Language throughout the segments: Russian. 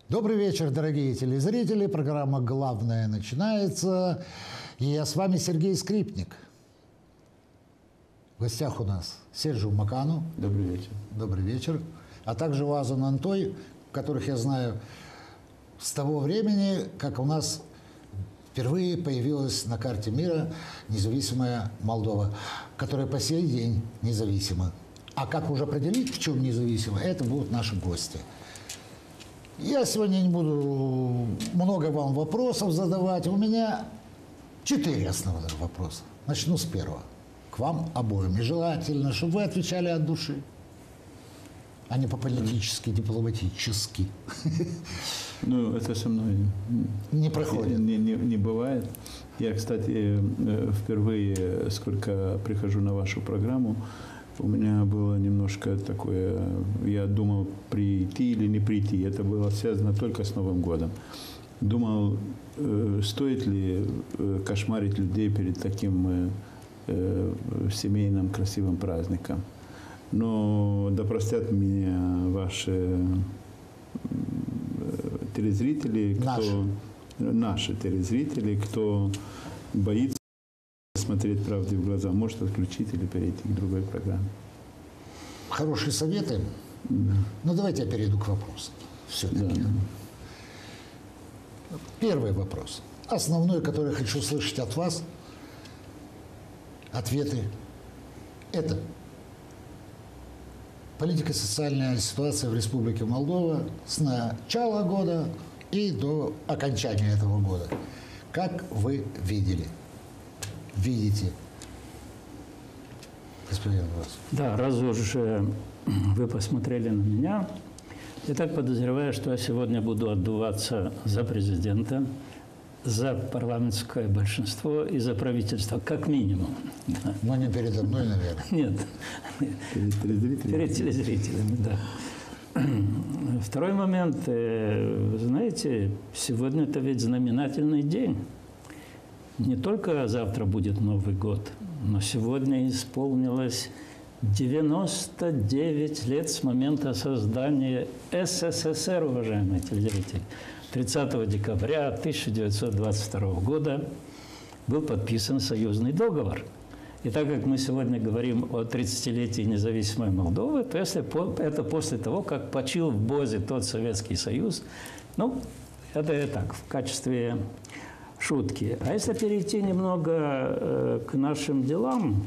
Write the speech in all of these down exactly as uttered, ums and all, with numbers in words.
Добрый вечер, дорогие телезрители. Программа «Главное» начинается. И я с вами Сергей Скрипник. В гостях у нас Серджио Макану. Добрый вечер. Добрый вечер. А также Уазон Антой, которых я знаю с того времени, как у нас впервые появилась на карте мира независимая Молдова, которая по сей день независима. А как уже определить, в чем независима, это будут наши гости. Я сегодня не буду много вам вопросов задавать. У меня четыре основных вопроса. Начну с первого. К вам обоим. И желательно, чтобы вы отвечали от души, а не по-политически, дипломатически. Ну, это со мной не проходит. Не, не, не бывает. Я, кстати, впервые, сколько прихожу на вашу программу, у меня было немножко такое, я думал, прийти или не прийти. Это было связано только с Новым годом. Думал, э, стоит ли э, кошмарить людей перед таким э, э, семейным красивым праздником. Но да простят меня ваши э, телезрители, кто, наши. наши телезрители, кто боится смотреть правде в глаза, может отключить или перейти к другой программе. Хорошие советы. Да. Ну, давайте я перейду к вопросу. Все-таки. Да. Первый вопрос. Основной, который я хочу услышать от вас. Ответы. Это политико-социальная ситуация в Республике Молдова с начала года и до окончания этого года. Как вы видели? Видите, господин Вас? Да, раз уже вы посмотрели на меня, я так подозреваю, что я сегодня буду отдуваться за президента, за парламентское большинство и за правительство, как минимум. Но не передо мной, наверное. Нет. Перед телезрителями? Перед телезрителями, да. Второй момент. Вы знаете, сегодня это ведь знаменательный день. Не только завтра будет Новый год, но сегодня исполнилось девяносто девять лет с момента создания СССР, уважаемые телезрители. тридцатого декабря тысяча девятьсот двадцать второго года был подписан союзный договор. И так как мы сегодня говорим о тридцатилетии независимой Молдовы, то если это после того, как почил в Бозе тот Советский Союз, ну, это и так, в качестве шутки. А если перейти немного э, к нашим делам,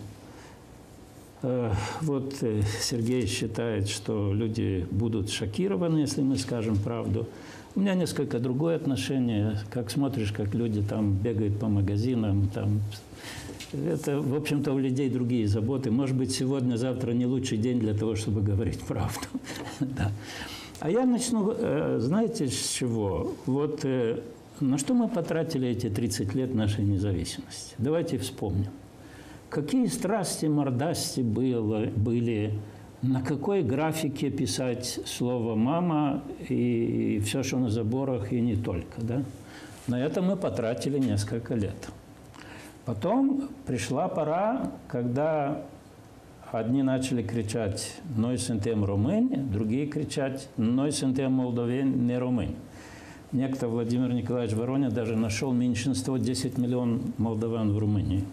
э, вот э, Сергей считает, что люди будут шокированы, если мы скажем правду. У меня несколько другое отношение. Как смотришь, как люди там бегают по магазинам, там, это, в общем-то, у людей другие заботы. Может быть, сегодня, завтра не лучший день для того, чтобы говорить правду. Да. А я начну, э, знаете, с чего? Вот э, на что мы потратили эти тридцать лет нашей независимости? Давайте вспомним. Какие страсти, мордасти было, были, на какой графике писать слово «мама» и, и все, что на заборах, и не только. Да? На это мы потратили несколько лет. Потом пришла пора, когда одни начали кричать «Noi suntem români», другие кричать «Noi suntem moldoveni, не români». Некто Владимир Николаевич Воронин даже нашел меньшинство десять миллионов молдаван в Румынии.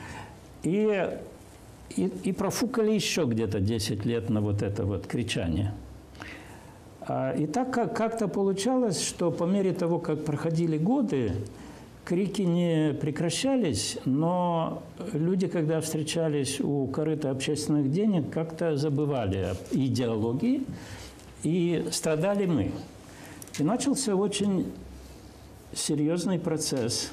И, и, и профукали еще где-то десять лет на вот это вот кричание. И так как, как-то получалось, что по мере того, как проходили годы, крики не прекращались, но люди, когда встречались у корыта общественных денег, как-то забывали об идеологии, и страдали мы. И начался очень серьезный процесс,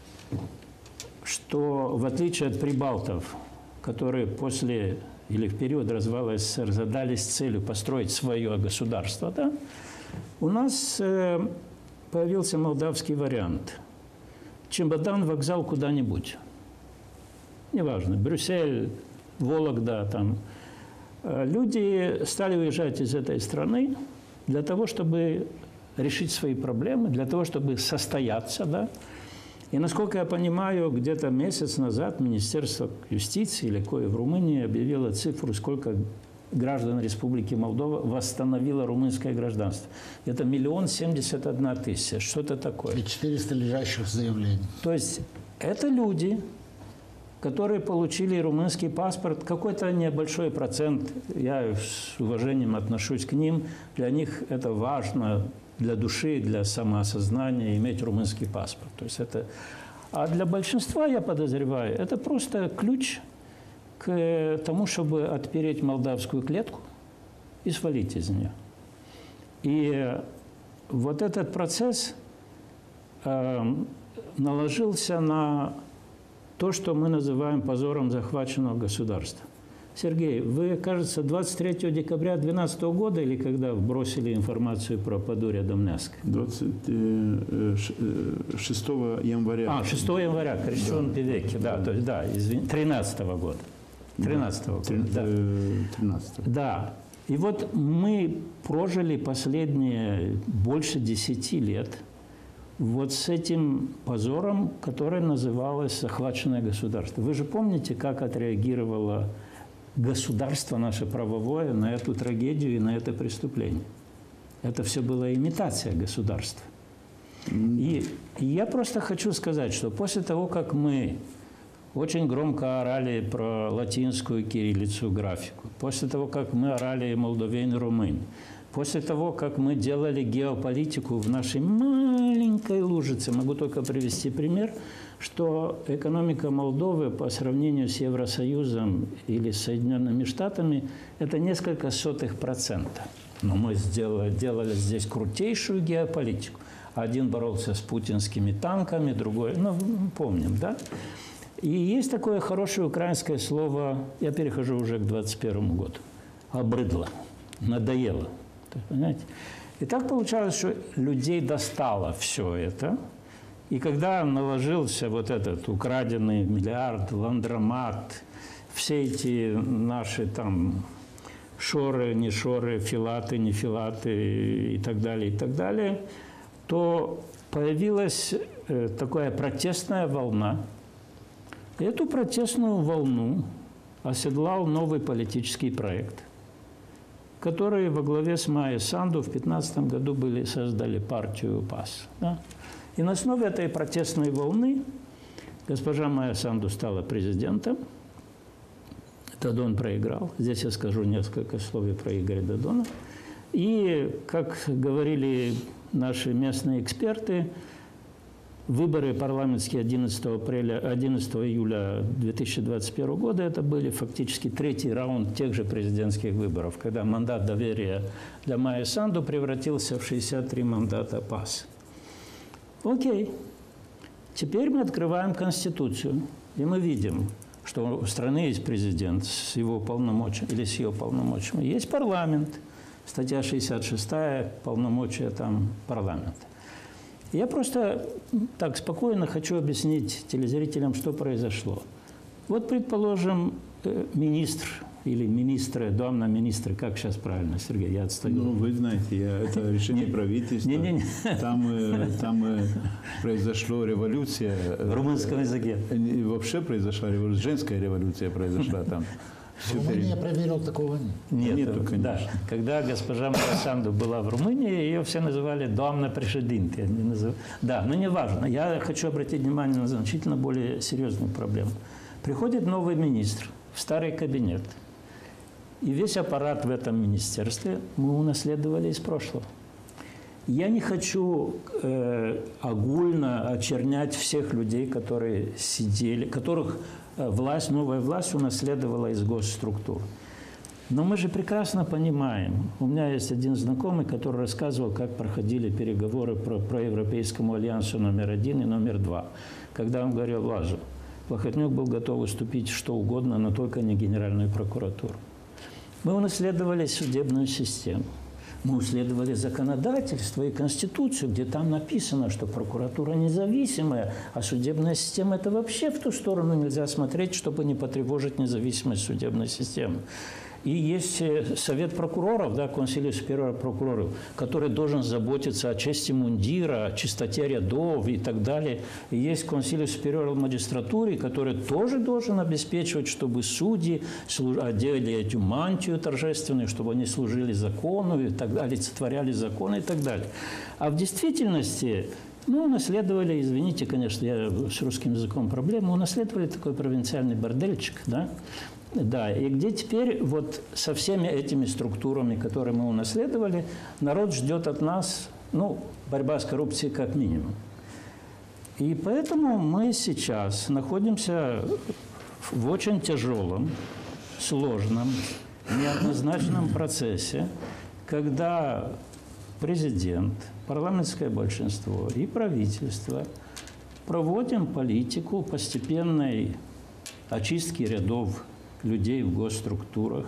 что в отличие от прибалтов, которые после или в период развала СССР задались целью построить свое государство, да, у нас э, появился молдавский вариант. Чемодан, вокзал куда-нибудь. Неважно, Брюссель, Вологда, там. Люди стали уезжать из этой страны для того, чтобы решить свои проблемы, для того, чтобы состояться, да. И, насколько я понимаю, где-то месяц назад Министерство юстиции или кое в Румынии объявило цифру, сколько граждан Республики Молдова восстановило румынское гражданство. Это миллион семьдесят одна тысяча, что-то такое. И четыреста лежащих заявлений. То есть это люди, которые получили румынский паспорт, какой-то небольшой процент, я с уважением отношусь к ним, для них это важно, для души, для самоосознания иметь румынский паспорт. То есть это... А для большинства, я подозреваю, это просто ключ к тому, чтобы отпереть молдавскую клетку и свалить из нее. И вот этот процесс э, наложился на то, что мы называем позором захваченного государства. Сергей, вы, кажется, двадцать третьего декабря две тысячи двенадцатого года или когда вбросили информацию про Подурье Домнеск? двадцать шестого января. А, шестого января, крещен Певеки, да, то есть, да, извините, тринадцатого года. тринадцатого года, да. тринадцатого. Да. И вот мы прожили последние больше десяти лет вот с этим позором, который называлось захваченное государство. Вы же помните, как отреагировало государство наше правовое на эту трагедию и на это преступление? Это все была имитация государства. И, и я просто хочу сказать, что после того, как мы очень громко орали про латинскую кириллицу графику, после того, как мы орали молдавян и румын, после того, как мы делали геополитику в нашей маленькой лужице, могу только привести пример, что экономика Молдовы по сравнению с Евросоюзом или с Соединенными Штатами – это несколько сотых процента. Но мы сделали, делали здесь крутейшую геополитику. Один боролся с путинскими танками, другой… Ну, помним, да? И есть такое хорошее украинское слово, я перехожу уже к двадцать первому году, «обрыдло», «надоело». Понимаете? И так получалось, что людей достало все это. И когда наложился вот этот украденный миллиард, ландромат, все эти наши там шоры, не шоры, филаты, не филаты и так далее, и так далее, то появилась э, такая протестная волна. И эту протестную волну оседлал новый политический проект, которые во главе с Майей Санду в две тысячи пятнадцатом году были, создали партию ПАС. Да? И на основе этой протестной волны госпожа Майя Санду стала президентом. Дадон проиграл. Здесь я скажу несколько слов про Игоря Дадона. И, как говорили наши местные эксперты, выборы парламентские одиннадцатого июля две тысячи двадцать первого года это были фактически третий раунд тех же президентских выборов, когда мандат доверия для Майи Санду превратился в шестьдесят три мандата ПАС. Окей. Теперь мы открываем Конституцию, и мы видим, что у страны есть президент с его полномочиями или с ее полномочиями. Есть парламент, статья шестьдесят шестая, полномочия там парламента. Я просто так спокойно хочу объяснить телезрителям, что произошло. Вот, предположим, министр или министры, домна министры, как сейчас правильно, Сергей, я отстаю. Ну, вы знаете, я, это решение правительства. Не, не, не. Там, там произошла революция. В румынском языке. Вообще произошла революция, женская революция произошла там. В Румынии я проверил, такого нет. Нет, Нету, конечно. Да. Когда госпожа Майя Санду была в Румынии, ее все называли «домна прешединте». Назыв... Да, но не важно. Я хочу обратить внимание на значительно более серьезную проблему. Приходит новый министр в старый кабинет. И весь аппарат в этом министерстве мы унаследовали из прошлого. Я не хочу э, огульно очернять всех людей, которые сидели, которых власть, новая власть унаследовала из госструктур. Но мы же прекрасно понимаем, у меня есть один знакомый, который рассказывал, как проходили переговоры про, про Европейскому альянсу номер один и номер два. Когда он говорил Лазу, Плохотнюк был готов уступить что угодно, но только не Генеральную прокуратуру. Мы унаследовали судебную систему. Мы унаследовали законодательство и Конституцию, где там написано, что прокуратура независимая, а судебная система – это вообще в ту сторону нельзя смотреть, чтобы не потревожить независимость судебной системы. И есть совет прокуроров, да, консилиум супериор прокуроров, который должен заботиться о чести мундира, о чистоте рядов и так далее. И есть консилиум супериор магистратуры, который тоже должен обеспечивать, чтобы судьи одели эту мантию торжественную, чтобы они служили закону и так далее, олицетворяли законы и так далее. А в действительности, ну, унаследовали, извините, конечно, я с русским языком проблема, унаследовали такой провинциальный бордельчик, да, да, и где теперь вот со всеми этими структурами, которые мы унаследовали, народ ждет от нас, ну, борьба с коррупцией как минимум. И поэтому мы сейчас находимся в очень тяжелом, сложном, неоднозначном процессе, когда президент, парламентское большинство и правительство проводим политику постепенной очистки рядов людей в госструктурах,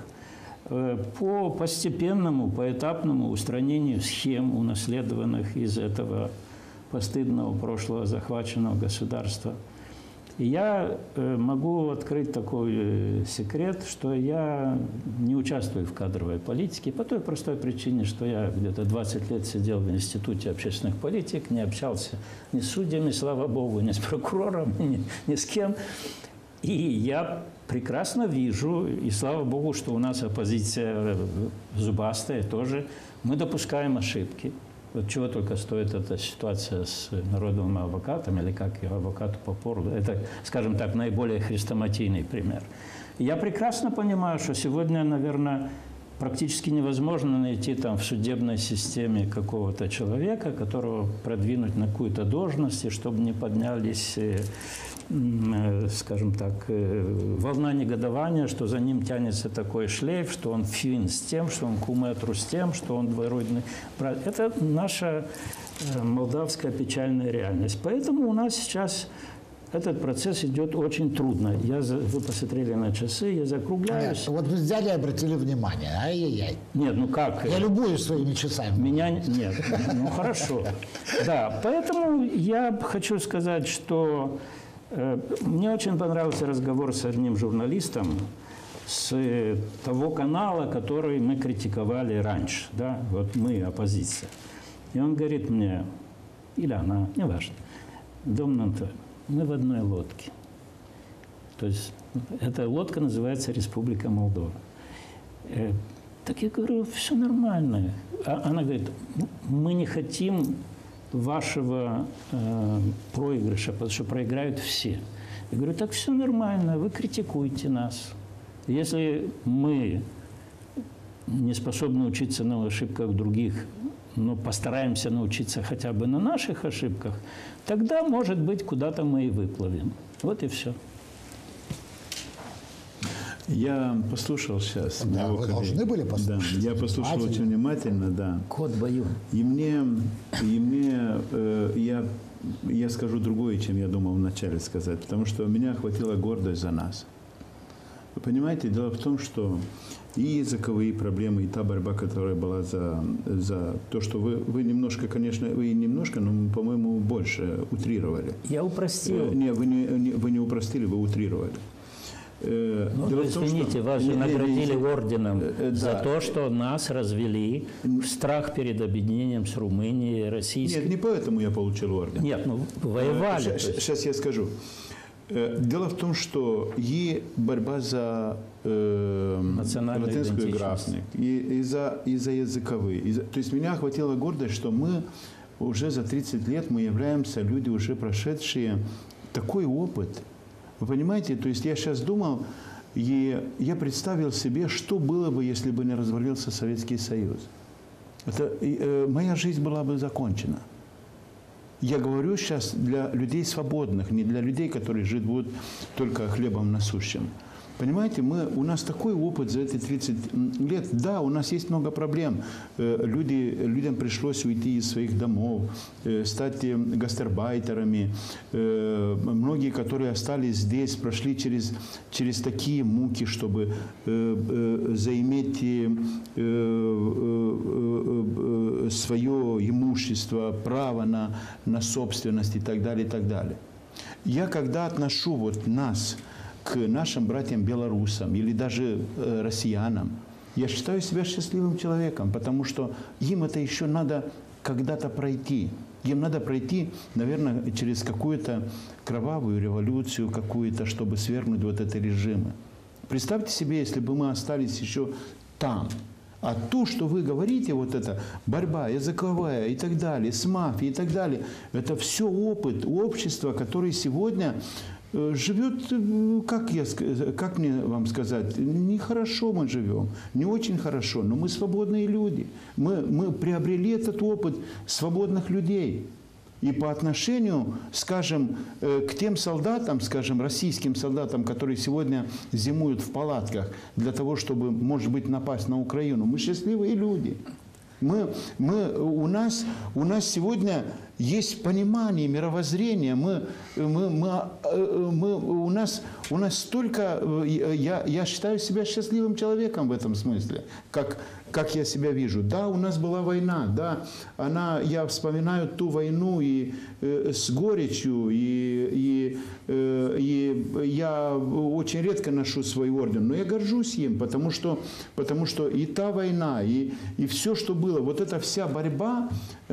по постепенному, поэтапному устранению схем, унаследованных из этого постыдного прошлого захваченного государства. И я могу открыть такой секрет, что я не участвую в кадровой политике по той простой причине, что я где-то двадцать лет сидел в Институте общественных политик, не общался ни с судьями, слава богу, ни с прокурором, ни, ни с кем. И я прекрасно вижу, и слава богу, что у нас оппозиция зубастая тоже, мы допускаем ошибки. Вот чего только стоит эта ситуация с народным адвокатом, или как его адвокату Попору. Это, скажем так, наиболее хрестоматийный пример. Я прекрасно понимаю, что сегодня, наверное, практически невозможно найти там в судебной системе какого-то человека, которого продвинуть на какую-то должность, и чтобы не поднялись, скажем так, волна негодования, что за ним тянется такой шлейф, что он фин с тем, что он кумэтру с тем, что он двоюродный брат. Это наша молдавская печальная реальность. Поэтому у нас сейчас этот процесс идет очень трудно. Я, вы посмотрели на часы, я закругляюсь. Нет, вот вы взяли и обратили внимание. Ай-яй-яй. Нет, ну как? Я любуюсь своими часами. Меня нет. Ну хорошо. Да, поэтому я хочу сказать, что э, мне очень понравился разговор с одним журналистом с того канала, который мы критиковали раньше. Да? Вот мы, оппозиция. И он говорит мне, или она, неважно, Дом Анатолий, мы в одной лодке. То есть эта лодка называется Республика Молдова. Э, так я говорю, все нормально. А она говорит, мы не хотим вашего э, проигрыша, потому что проиграют все. Я говорю, так все нормально, вы критикуйте нас. Если мы не способны учиться на ошибках других, но постараемся научиться хотя бы на наших ошибках, тогда, может быть, куда-то мы и выплывем. Вот и все. Я послушал сейчас. Да, вы должны были послушать. Да, я послушал очень внимательно, да. Кот Баюн. И мне, и мне э, я, я скажу другое, чем я думал вначале сказать, потому что меня охватила гордость за нас. Вы понимаете, дело в том, что и языковые проблемы, и та борьба, которая была за, за то, что вы, вы немножко, конечно, вы немножко, но, по-моему, больше утрировали. Я упростил. Не, вы не, не, вы не упростили, вы утрировали. Ну, ну, извините, что... вас же не, наградили не, не, орденом э, за да. то, что нас развели в страх перед объединением с Румынией, Российской. Нет, не поэтому я получил орден. Нет, ну, воевали. Сейчас, сейчас я скажу. Дело в том, что и борьба за э, латинскую графнику, и, и, за, и за языковые. И за, то есть меня охватила гордость, что мы уже за тридцать лет мы являемся люди, уже прошедшие такой опыт. Вы понимаете? То есть я сейчас думал, и я представил себе, что было бы, если бы не развалился Советский Союз. Это, и, э, моя жизнь была бы закончена. Я говорю сейчас для людей свободных, не для людей, которые живут только хлебом насущим. Понимаете, мы, у нас такой опыт за эти тридцать лет. Да, у нас есть много проблем. Люди, людям пришлось уйти из своих домов, стать гастарбайтерами. Многие, которые остались здесь, прошли через, через такие муки, чтобы заиметь свое имущество, право на, на собственность и так далее, и так далее. Я когда отношу вот нас к нашим братьям-белорусам или даже э, россиянам, я считаю себя счастливым человеком, потому что им это еще надо когда-то пройти. Им надо пройти, наверное, через какую-то кровавую революцию какую-то, чтобы свергнуть вот эти режимы. Представьте себе, если бы мы остались еще там. А то, что вы говорите, вот эта борьба языковая и так далее, с мафией и так далее, это все опыт общества, который сегодня живет, как, я, как мне вам сказать, нехорошо мы живем, не очень хорошо, но мы свободные люди. Мы, мы приобрели этот опыт свободных людей. И по отношению, скажем, к тем солдатам, скажем, российским солдатам, которые сегодня зимуют в палатках для того, чтобы, может быть, напасть на Украину, мы счастливые люди. Мы, мы, у, нас, у нас сегодня есть понимание, мировоззрение. Мы, мы, мы, мы, у, нас, у нас столько... Я, я считаю себя счастливым человеком в этом смысле, как, как я себя вижу. Да, у нас была война, да, она, я вспоминаю ту войну и, э, с горечью, и, и, э, и я очень редко ношу свой орден, но я горжусь им, потому что, потому что и та война, и, и все, что было, вот эта вся борьба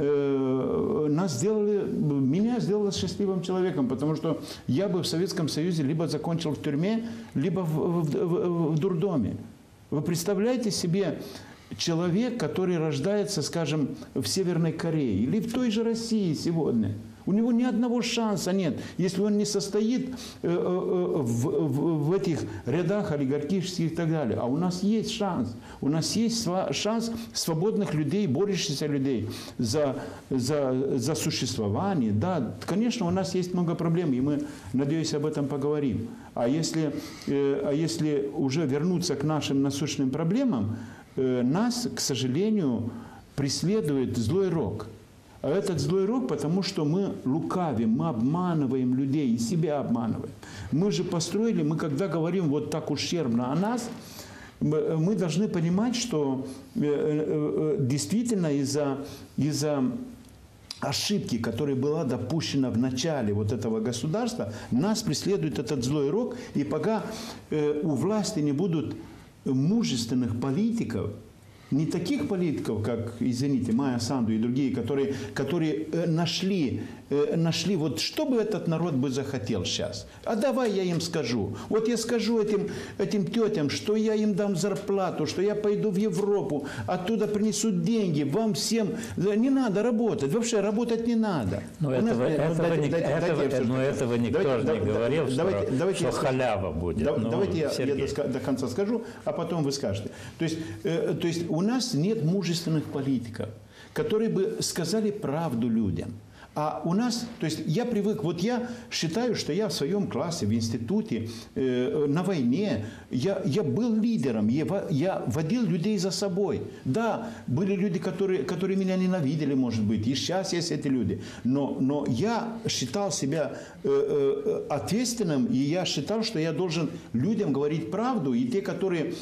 э, нас сделали, меня сделала счастливым человеком, потому что я бы в Советском Союзе либо закончил в тюрьме, либо в, в, в, в дурдоме. Вы представляете себе человек, который рождается, скажем, в Северной Корее или в той же России сегодня? У него ни одного шанса нет, если он не состоит в, в, в этих рядах олигархических и так далее. А у нас есть шанс. У нас есть шанс свободных людей, борющихся людей за, за, за существование. Да, конечно, у нас есть много проблем, и мы, надеюсь, об этом поговорим. А если, а если уже вернуться к нашим насущным проблемам, нас, к сожалению, преследует злой рок. А этот злой рок, потому что мы лукавим, мы обманываем людей и себя обманываем. Мы же построили, мы когда говорим вот так ущербно о нас, мы должны понимать, что действительно из-за из-за ошибки, которая была допущена в начале вот этого государства, нас преследует этот злой рок, и пока у власти не будут мужественных политиков, не таких политиков, как, извините, Майя Санду и другие, которые, которые нашли, нашли, вот что бы этот народ бы захотел сейчас. А давай я им скажу. Вот я скажу этим, этим тетям, что я им дам зарплату, что я пойду в Европу, оттуда принесут деньги, вам всем не надо работать, вообще работать не надо. Но этого, нас, этого, дайте, ник, дайте, этого, дайте, но этого никто давайте, же не да, говорил, давайте, что, давайте что халява будет. Да, ну, давайте я, я до, до конца скажу, а потом вы скажете. То есть, э, то есть у нас нет мужественных политиков, которые бы сказали правду людям. А у нас, то есть я привык, вот я считаю, что я в своем классе, в институте, э, на войне, я, я был лидером, я, я водил людей за собой. Да, были люди, которые, которые меня ненавидели, может быть, и сейчас есть эти люди. Но, но я считал себя э, э, ответственным, и я считал, что я должен людям говорить правду, и те, которые...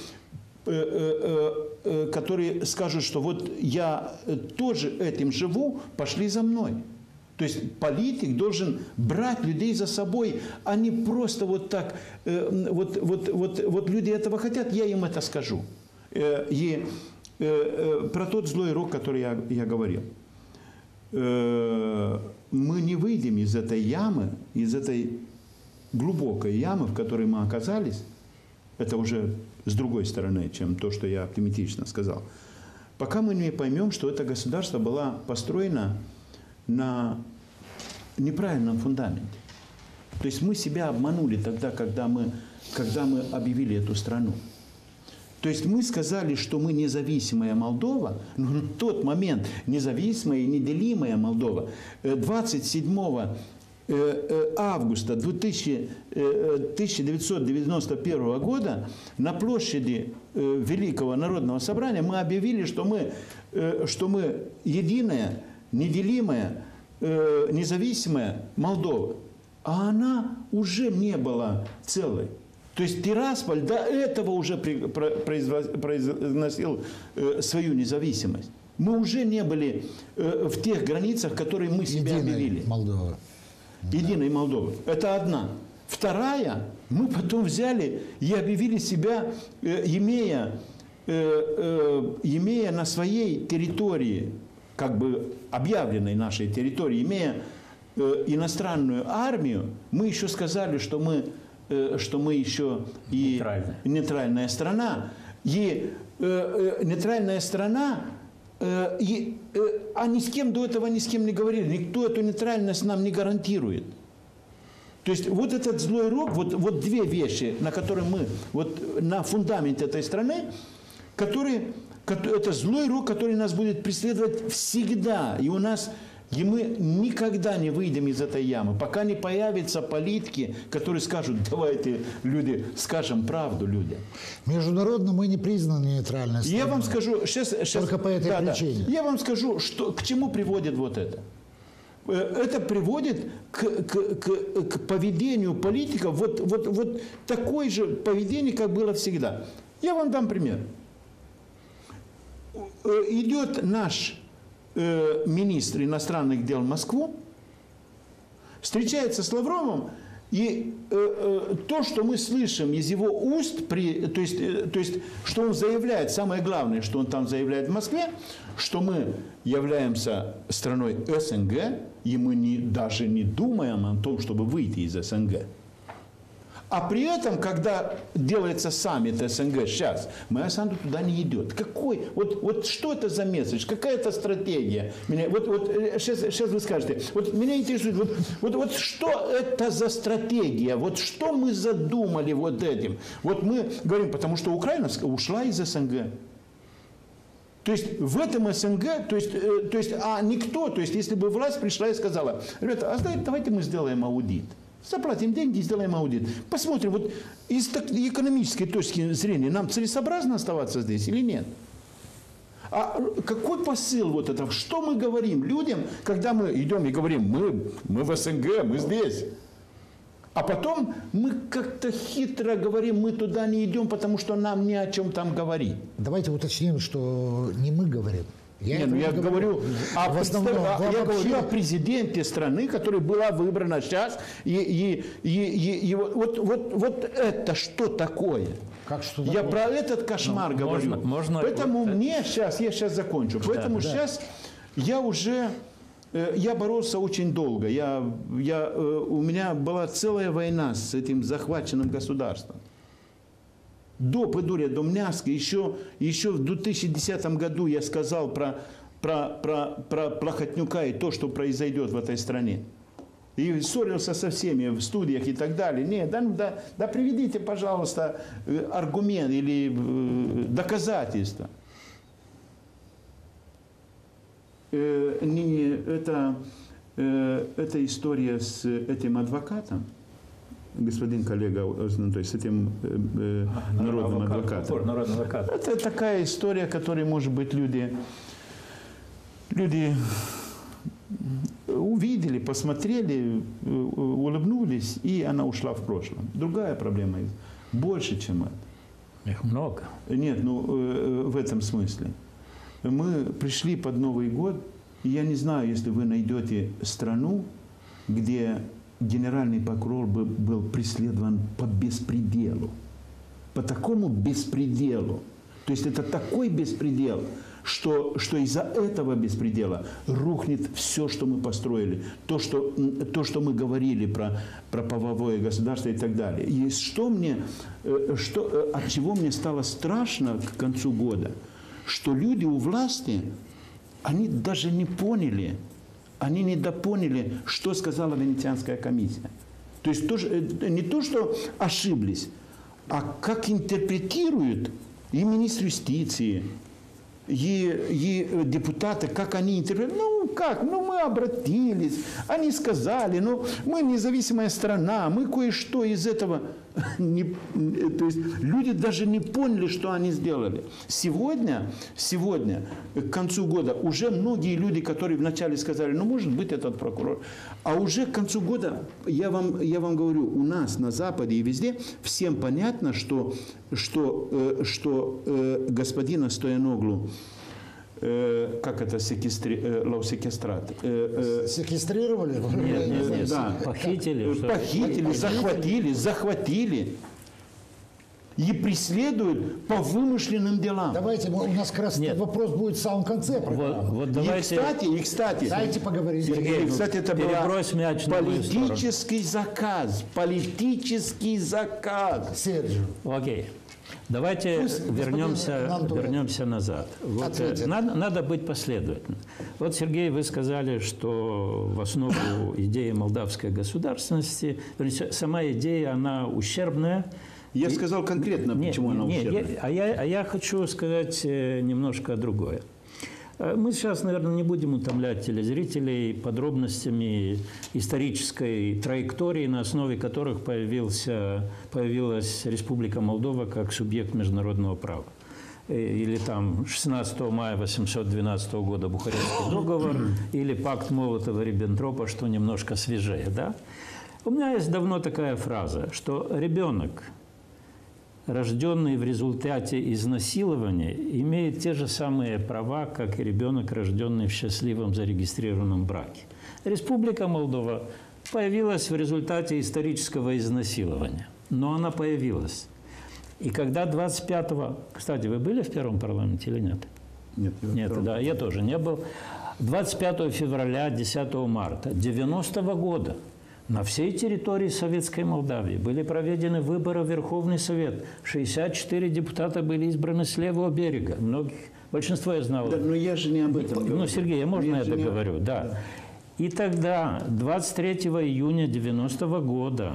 которые скажут, что вот я тоже этим живу, пошли за мной. То есть политик должен брать людей за собой, а не просто вот так, вот, вот, вот, вот люди этого хотят, я им это скажу. И про тот злой рок, который я, я говорил. Мы не выйдем из этой ямы, из этой глубокой ямы, в которой мы оказались, это уже с другой стороны, чем то, что я оптимистично сказал. Пока мы не поймем, что это государство было построено на неправильном фундаменте. То есть мы себя обманули тогда, когда мы, когда мы объявили эту страну. То есть мы сказали, что мы независимая Молдова, но в тот момент независимая и неделимая Молдова двадцать седьмого августа тысяча девятьсот девяносто первого года на площади Великого Народного Собрания мы объявили, что мы, что мы единая, неделимая, независимая Молдова. А она уже не была целой. То есть Тирасполь до этого уже произносил свою независимость. Мы уже не были в тех границах, которые мы себя объявили. Молдова. Единой Молдовы. Это одна. Вторая, мы потом взяли и объявили себя, э, имея, э, э, имея на своей территории, как бы объявленной нашей территории, имея э, иностранную армию, мы еще сказали, что мы, э, что мы еще и Нейтральная. нейтральная страна. И э, э, нейтральная страна, э, и, э, а ни с кем до этого ни с кем не говорили. Никто эту нейтральность нам не гарантирует. То есть вот этот злой рок, вот, вот две вещи, на которые мы, вот на фундаменте этой страны, которые, это злой рок, который нас будет преследовать всегда. И у нас, и мы никогда не выйдем из этой ямы, пока не появятся политики, которые скажут, давайте, люди, скажем правду людям. Международно мы не признаны нейтральной страной. Я вам скажу, сейчас, сейчас, только по этой да, причине. Да, я вам скажу, что, к чему приводит вот это. Это приводит к, к, к, к поведению политиков, вот, вот, вот такое же поведение, как было всегда. Я вам дам пример. Идет наш э, министр иностранных дел в Москву, встречается с Лавровым, и э, э, то, что мы слышим из его уст, при, то, есть, э, то есть, что он заявляет, самое главное, что он там заявляет в Москве, что мы являемся страной СНГ, и мы не, даже не думаем о том, чтобы выйти из СНГ. А при этом, когда делается саммит СНГ сейчас, моя Санду туда не идет. Какой? Вот, вот что это за месседж? Какая это стратегия? Меня, вот, вот сейчас, сейчас вы скажете. Вот меня интересует, вот, вот, вот что это за стратегия? Вот что мы задумали вот этим? Вот мы говорим, потому что Украина ушла из СНГ. То есть в этом СНГ, то есть, э, то есть, а никто, то есть если бы власть пришла и сказала, ребята, а давайте мы сделаем аудит. Заплатим деньги и сделаем аудит. Посмотрим, вот из экономической точки зрения нам целесообразно оставаться здесь или нет? А какой посыл вот этого? Что мы говорим людям, когда мы идем и говорим, мы, мы в СНГ, мы здесь? А потом мы как-то хитро говорим, мы туда не идем, потому что нам не о чем там говорить. Давайте уточним, что не мы говорим. Я, не, ну я говорю, о, в основном, а, я вообще... говорю о президенте страны, которая была выбрана сейчас. И, и, и, и, и вот, вот, вот это что такое? Как что я такое? про этот кошмар ну, говорю. Можно, можно, Поэтому вот, мне сейчас, я сейчас закончу. Поэтому да, сейчас да. я уже, я боролся очень долго. Я, я, у меня была целая война с этим захваченным государством. До Подурья, до Мняска, еще, еще в две тысячи десятом году я сказал про, про, про, про Плохотнюка и то, что произойдет в этой стране. И ссорился со всеми в студиях и так далее. Нет, да, да, да приведите, пожалуйста, аргумент или доказательства. Э, не, это, э, эта история с этим адвокатом, господин коллега, то есть с этим э, народным адвокат, адвокатом. Народный адвокат. Это такая история, которой, может быть, люди, люди увидели, посмотрели, улыбнулись, и она ушла в прошлом. Другая проблема есть. Больше, чем это. Их много. Нет, ну в этом смысле. Мы пришли под Новый год, и я не знаю, если вы найдете страну, где генеральный прокурор был преследован по беспределу. По такому беспределу. То есть это такой беспредел, что, что из-за этого беспредела рухнет все, что мы построили. То, что, то, что мы говорили про, про правовое государство и так далее. И что мне, что, от чего мне стало страшно к концу года, что люди у власти, они даже не поняли, они недопоняли, что сказала Венецианская комиссия. То есть тоже, не то, что ошиблись, а как интерпретируют и министр юстиции, и, и депутаты, как они интерпретируют. Ну, как? Ну, мы обратились, они сказали, ну, мы независимая страна, мы кое-что из этого... Не, то есть люди даже не поняли, что они сделали. Сегодня, сегодня, к концу года, уже многие люди, которые вначале сказали, ну, может быть, этот прокурор, а уже к концу года, я вам, я вам говорю, у нас на Западе и везде всем понятно, что, что, что господина Стояноглу э, как это, секестри, э, лаусекестрат? Э, э, Секвестрировали? Нет, нет, нет. Да. Похитили. что- Похитили, захватили, захватили и преследуют по вымышленным делам. Давайте, мы- у нас как раз Нет. вопрос будет в самом конце Вот, программы. вот И давайте... кстати, и кстати, Дайте поговорить. Сергей, кстати, это был перебрось мяч на мою сторону. политический заказ, политический заказ. Серджио. Окей. Давайте Пусть господин вернемся, Нантура вернемся назад. Вот, ответит. э, надо, надо быть последовательным. Вот, Сергей, вы сказали, что в основу идеи молдавской государственности, вернее, сама идея, она ущербная. Я сказал конкретно, Не, почему она не, ущербная. я- а, я, а я хочу сказать э, немножко другое. Э, Мы сейчас, наверное, не будем утомлять телезрителей подробностями исторической траектории, на основе которых появился, появилась Республика Молдова как субъект международного права. Э, Или там шестнадцатого мая восемьсот двенадцатого года Бухарестский договор, или пакт Молотова-Риббентропа, что немножко свежее. Да? У меня есть давно такая фраза, что ребенок, рожденный в результате изнасилования, имеет те же самые права, как и ребенок, рожденный в счастливом зарегистрированном браке. Республика Молдова появилась в результате исторического изнасилования, но она появилась. И когда двадцать пятого... Кстати, вы были в первом парламенте или нет? Нет, я Нет, второй. да, я тоже не был. двадцать пятого февраля, десятого марта девяностого года на всей территории Советской Молдавии были проведены выборы в Верховный Совет. шестьдесят четыре депутата были избраны с левого берега. Многих, большинство я знал. Да, но я же не об этом Ну, говорю. Сергей, я можно Я это же не- говорю? Да. И тогда, двадцать третьего июня девяностого года,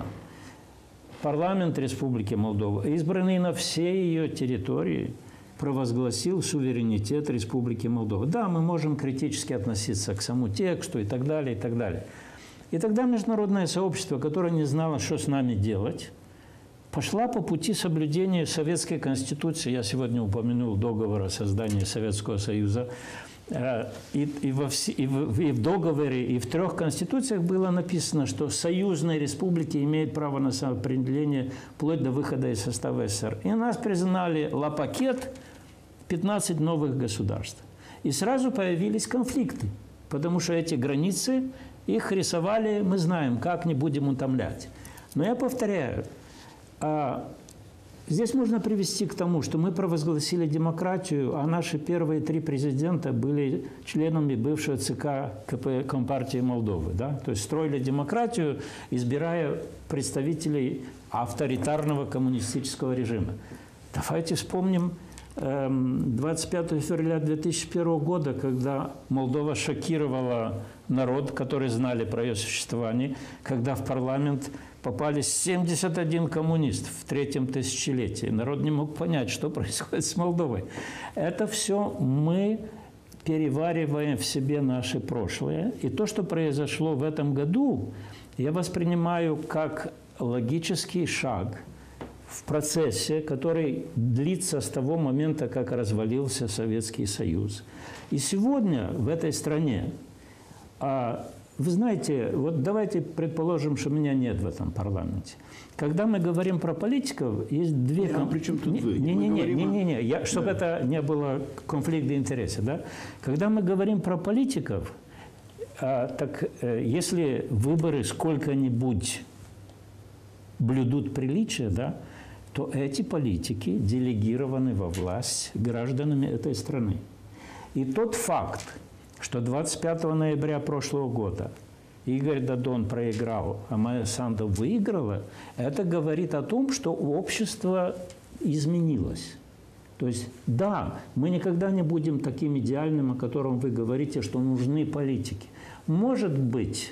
парламент Республики Молдова, избранный на всей ее территории, провозгласил суверенитет Республики Молдова. Да, мы можем критически относиться к самому тексту и так далее, и так далее. И тогда международное сообщество, которое не знало, что с нами делать, пошла по пути соблюдения Советской Конституции. Я сегодня упомянул договор о создании Советского Союза. Э, И, и, во все- и в, и в договоре, и в трех конституциях было написано, что союзные республики имеют право на самоопределение вплоть до выхода из состава СССР. И нас признали ла-пакет пятнадцать новых государств. И сразу появились конфликты, потому что эти границы, их рисовали, мы знаем, как, не будем утомлять. Но я повторяю, а, здесь можно привести к тому, что мы провозгласили демократию, а наши первые три президента были членами бывшего ЦК КП Компартии Молдовы. Да? То есть строили демократию, избирая представителей авторитарного коммунистического режима. Давайте вспомним эм, двадцать пятого февраля две тысячи первого года, когда Молдова шокировала народ, который знали про ее существование, когда в парламент попали семьдесят один коммунист в третьем тысячелетии. Народ не мог понять, что происходит с Молдовой. Это все мы перевариваем в себе наше прошлое. И то, что произошло в этом году, я воспринимаю как логический шаг в процессе, который длится с того момента, как развалился Советский Союз. И сегодня в этой стране, а, вы знаете, вот давайте предположим, что меня нет в этом парламенте. Когда мы говорим про политиков, есть две... А при чем тут вы? Не, не, Мы не, говорим не, о- не, не, я, чтобы это не было конфликта интересов, да? Когда мы говорим про политиков, а, так э, если выборы сколько-нибудь блюдут приличие, да, то эти политики делегированы во власть гражданами этой страны. И тот факт, что двадцать пятого ноября прошлого года Игорь Дадон проиграл, а Майя Санду выиграла, это говорит о том, что общество изменилось. То есть, да, мы никогда не будем таким идеальным, о котором вы говорите, что нужны политики. Может быть,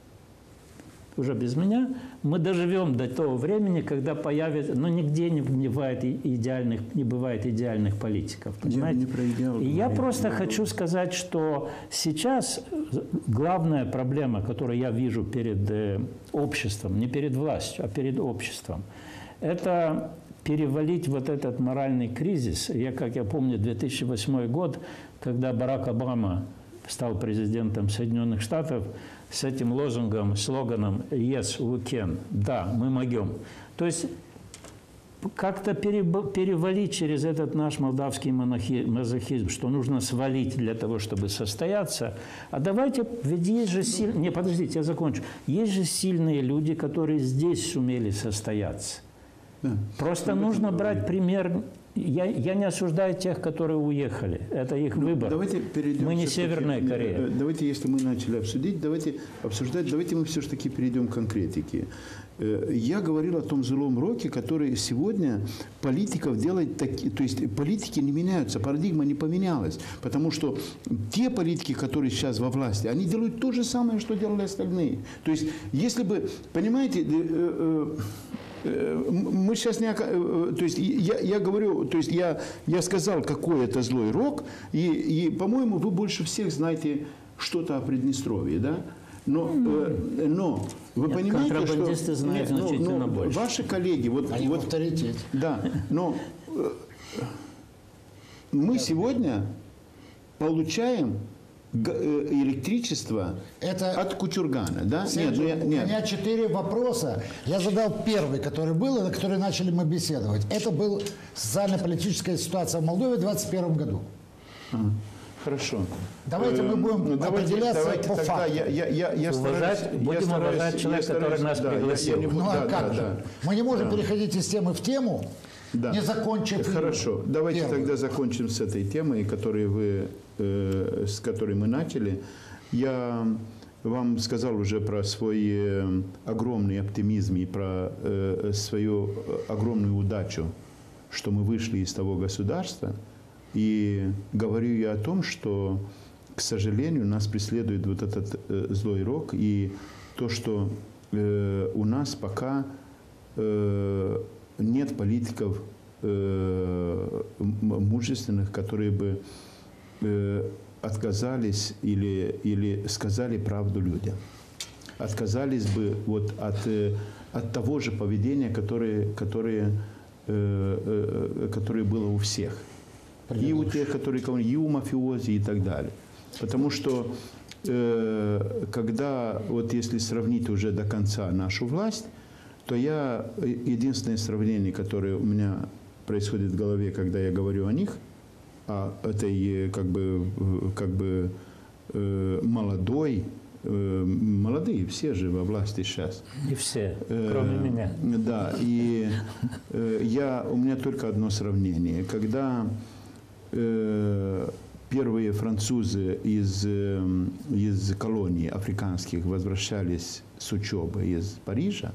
уже без меня, мы доживем до того времени, когда появится, но нигде не бывает идеальных, не бывает идеальных политиков, понимаете? не про идеал И я говорю. просто Я хочу сказать, что сейчас главная проблема, которую я вижу перед э, обществом, не перед властью, а перед обществом, это перевалить вот этот моральный кризис. Я, как я помню, две тысячи восьмой год, когда Барак Обама стал президентом Соединенных Штатов, с этим лозунгом, слоганом «Yes, we can» – «Да, мы могем». То есть как-то перевалить через этот наш молдавский мазохизм, что нужно свалить для того, чтобы состояться. А давайте, ведь есть же сильные... Не, подождите, я закончу. Есть же сильные люди, которые здесь сумели состояться. Да. Просто ну, нужно это... брать пример... Я, я не осуждаю тех, которые уехали. Это их ну, выбор. Давайте перейдем мы не Северная Корея. Давайте, если мы начали обсудить, давайте обсуждать, давайте мы все-таки перейдем к конкретике. Я говорил о том злом роке, который сегодня политиков делает такие... То есть политики не меняются, парадигма не поменялась. Потому что те политики, которые сейчас во власти, они делают то же самое, что делали остальные. То есть если бы, понимаете... Мы сейчас не... То есть я, я говорю, то есть я, я сказал, какой это злой рок, и, и, по-моему, вы больше всех знаете что-то о Приднестровье, да? Но, mm. но вы Нет, понимаете, контрабандисты что... знают Нет, значительно но, но больше. Ваши коллеги... Вот, Они вот, авторитет. Да, но мы сегодня получаем электричество это... от Кучургана, да? Нет, нет, у нет. меня четыре вопроса. Я задал первый, который был, и на который начали мы беседовать. Это была социально-политическая ситуация в Молдове в двадцать первом году. А, хорошо. Давайте мы будем ну, давайте, определяться давайте по тогда факту. Я, я, я, я уважать, стараюсь, будем я стараюсь, уважать человека, стараюсь, который нас да, пригласил. Я, я не, ну а да, как да, же? Да. Мы не можем да. переходить из темы в тему, да. не закончив. Хорошо. Давайте первую. тогда закончим с этой темой, которой вы, э, с которой мы начали. Я вам сказал уже про свой э, огромный оптимизм и про э, свою огромную удачу, что мы вышли из того государства. И говорю я о том, что, к сожалению, нас преследует вот этот э, злой рок. И то, что э, у нас пока э, нет политиков э, мужественных, которые бы... Э, отказались или, или сказали правду людям. Отказались бы вот от, от того же поведения, которое, которое, э, которое было у всех. И у тех, которые, и у мафиози и так далее. Потому что э, когда, вот если сравнить уже до конца нашу власть, то я, единственное сравнение, которое у меня происходит в голове, когда я говорю о них, а этой как бы, как бы э, молодой, э, молодые все же во власти сейчас. Не все, кроме э, меня. Да, и э, я, у меня только одно сравнение. Когда э, первые французы из, э, из колоний африканских возвращались с учебы из Парижа,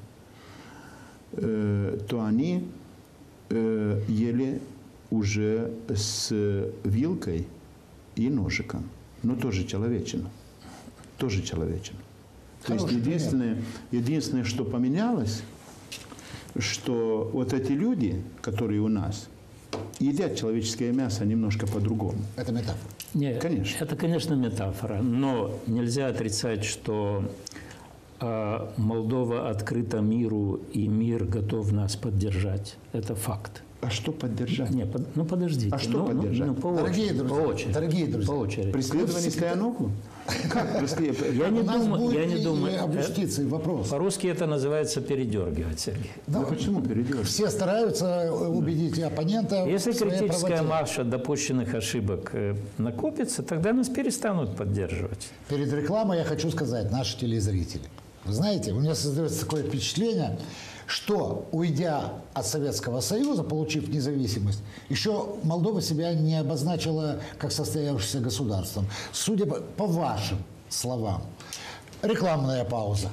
э, то они э, ели уже с вилкой и ножиком. Но тоже человечина. Тоже человечина. То есть единственное, единственное, что поменялось, что вот эти люди, которые у нас, едят человеческое мясо немножко по-другому. Это метафора. Нет, конечно. Это, конечно, метафора. Но нельзя отрицать, что э, Молдова открыта миру, и мир готов нас поддержать. Это факт. А что поддержать? Не, под, ну подождите. А что ну, поддержать? Ну, по дорогие очереди, друзья, по очереди, дорогие друзья, по очереди. Преследование Стоянову? Как преследование? Я не У нас думаю, будет я не и думаю. об юстиции вопрос. По-русски это называется передергивать, Сергей. Да, почему передергивать? Все стараются убедить оппонента. Если в своей критическая правоте. масса допущенных ошибок накопится, тогда нас перестанут поддерживать. Перед рекламой я хочу сказать, наши телезрители. Вы знаете, у меня создается такое впечатление, что, уйдя от Советского Союза, получив независимость, еще Молдова себя не обозначила как состоявшееся государством. Судя по, по вашим словам. Рекламная пауза.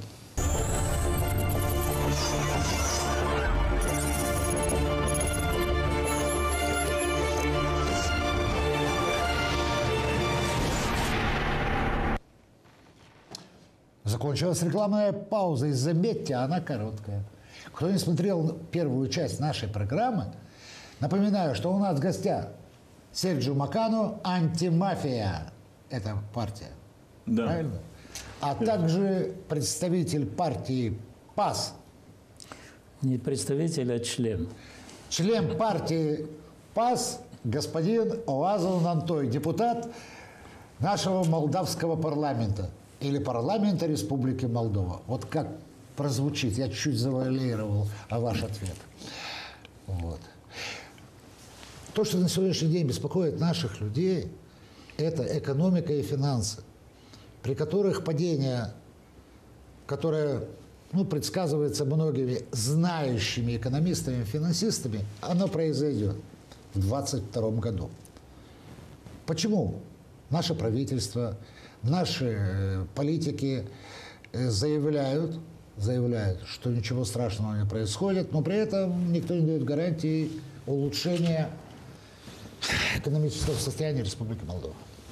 Закончилась рекламная пауза, и заметьте, она короткая. Кто не смотрел первую часть нашей программы, напоминаю, что у нас в гостях Серджио Макано, «Антимафия». Это партия. Да. Правильно? А также представитель партии ПАС. Не представитель, а член. Член партии ПАС господин Оазон Антой, депутат нашего молдавского парламента или парламента Республики Молдова. Вот как прозвучит, я чуть завуалировал ваш ответ. Вот. То, что на сегодняшний день беспокоит наших людей, это экономика и финансы, при которых падение, которое ну, предсказывается многими знающими экономистами, финансистами, оно произойдет в двадцать втором году. Почему? Наше правительство, наши политики заявляют, заявляют, что ничего страшного не происходит, но при этом никто не дает гарантии улучшения экономического состояния Республики Молдова.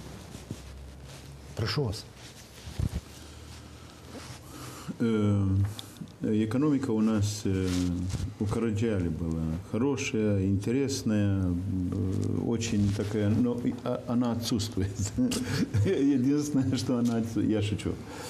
Прошу вас. Экономика у нас у Караджали была хорошая, интересная, очень такая, но она отсутствует. Единственное, что она отсутствует. Я шучу.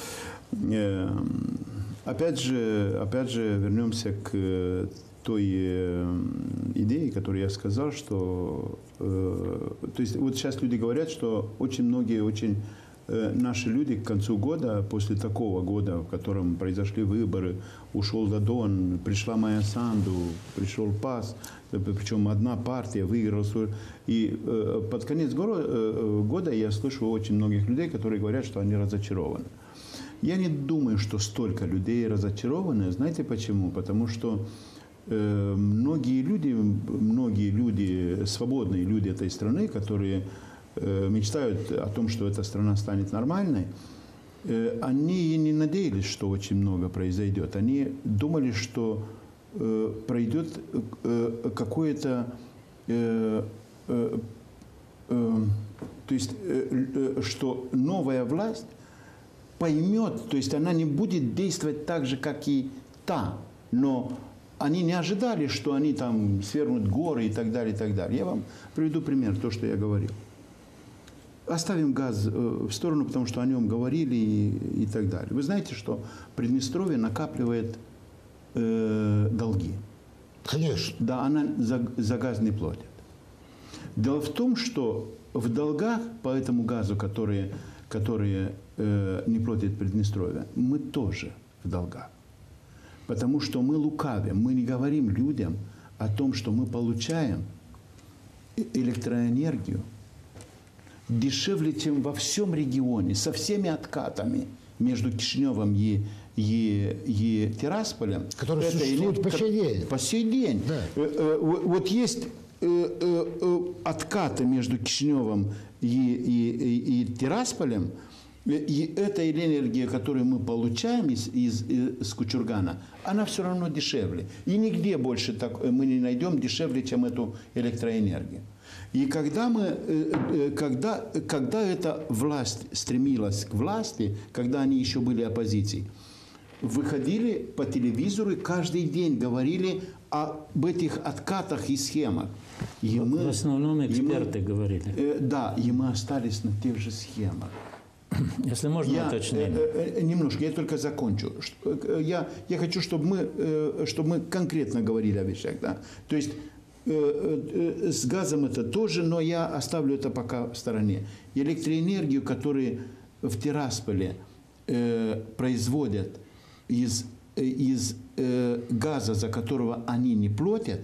Опять же, опять же, вернемся к той идее, которую я сказал, что... То есть вот сейчас люди говорят, что очень многие, очень... Наши люди к концу года, после такого года, в котором произошли выборы, ушел Дадон, пришла Майя Санду, пришел ПАС, причем одна партия выиграла. И под конец года я слышу очень многих людей, которые говорят, что они разочарованы. Я не думаю, что столько людей разочарованы. Знаете почему? Потому что многие люди, многие люди, свободные люди этой страны, которые мечтают о том, что эта страна станет нормальной, они не надеялись, что очень много произойдет. Они думали, что пройдет какое-то... То есть, что новая власть поймет, то есть она не будет действовать так же, как и та, но они не ожидали, что они там свергнут горы и так далее, и так далее. Я вам приведу пример, то, что я говорил. Оставим газ в сторону, потому что о нем говорили и, и так далее. Вы знаете, что Приднестровье накапливает э, долги? Конечно. Да, она за, за газ не платит. Дело в том, что в долгах по этому газу, которые, которые э, не платит Приднестровье, мы тоже в долгах. Потому что мы лукавим, мы не говорим людям о том, что мы получаем электроэнергию дешевле, чем во всем регионе, со всеми откатами между Кишиневым и, и, и Тирасполем. Которые существуют по сей день. По сей день. Да. Вот есть откаты между Кишиневым и, и, и, и Тирасполем, и эта энергия, которую мы получаем из, из, из Кучургана, она все равно дешевле. И нигде больше так, мы не найдем дешевле, чем эту электроэнергию. И когда, мы, когда, когда эта власть стремилась к власти, когда они еще были оппозицией, выходили по телевизору и каждый день говорили об этих откатах и схемах. И в мы, основном эксперты и мы, говорили. Э, да, и мы остались на тех же схемах. Если можно я, уточнение. Э, э, немножко, я только закончу. Я, я хочу, чтобы мы, э, чтобы мы конкретно говорили о вещах. Да? То есть с газом это тоже, но я оставлю это пока в стороне. Электроэнергию, которую в Тирасполе э, производят из, из э, газа, за которого они не платят,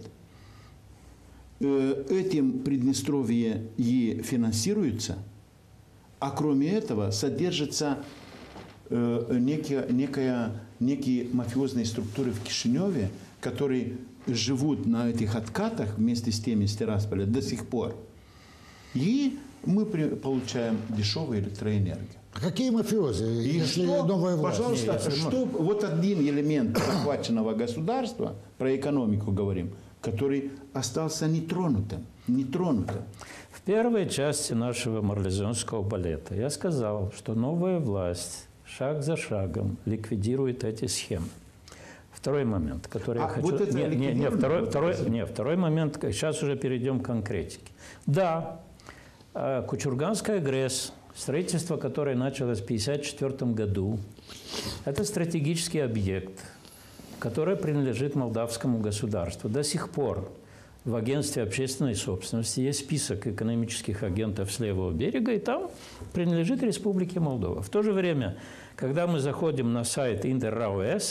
э, этим Приднестровье и финансируется, а кроме этого содержится э, некие, некая, некие мафиозные структуры в Кишиневе, которые живут на этих откатах вместе с теми из Тирасполя до сих пор. И мы получаем дешевую электроэнергию. А какие мафиози, и если что, новая власть? Пожалуйста, Нет, что, вот один элемент захваченного государства, про экономику говорим, который остался нетронутым. нетронутым. В первой части нашего марлезонского балета я сказал, что новая власть шаг за шагом ликвидирует эти схемы. Второй момент, который а я хочу... Вот это не, не, не, второй, вот второй, это... не, второй момент, сейчас уже перейдем к конкретике. Да, Кучурганская ГРЭС, строительство которое началось в тысяча девятьсот пятьдесят четвёртом году, это стратегический объект, который принадлежит молдавскому государству. До сих пор в агентстве общественной собственности есть список экономических агентов с левого берега, и там принадлежит Республике Молдова. В то же время, когда мы заходим на сайт Интер.РАО.С,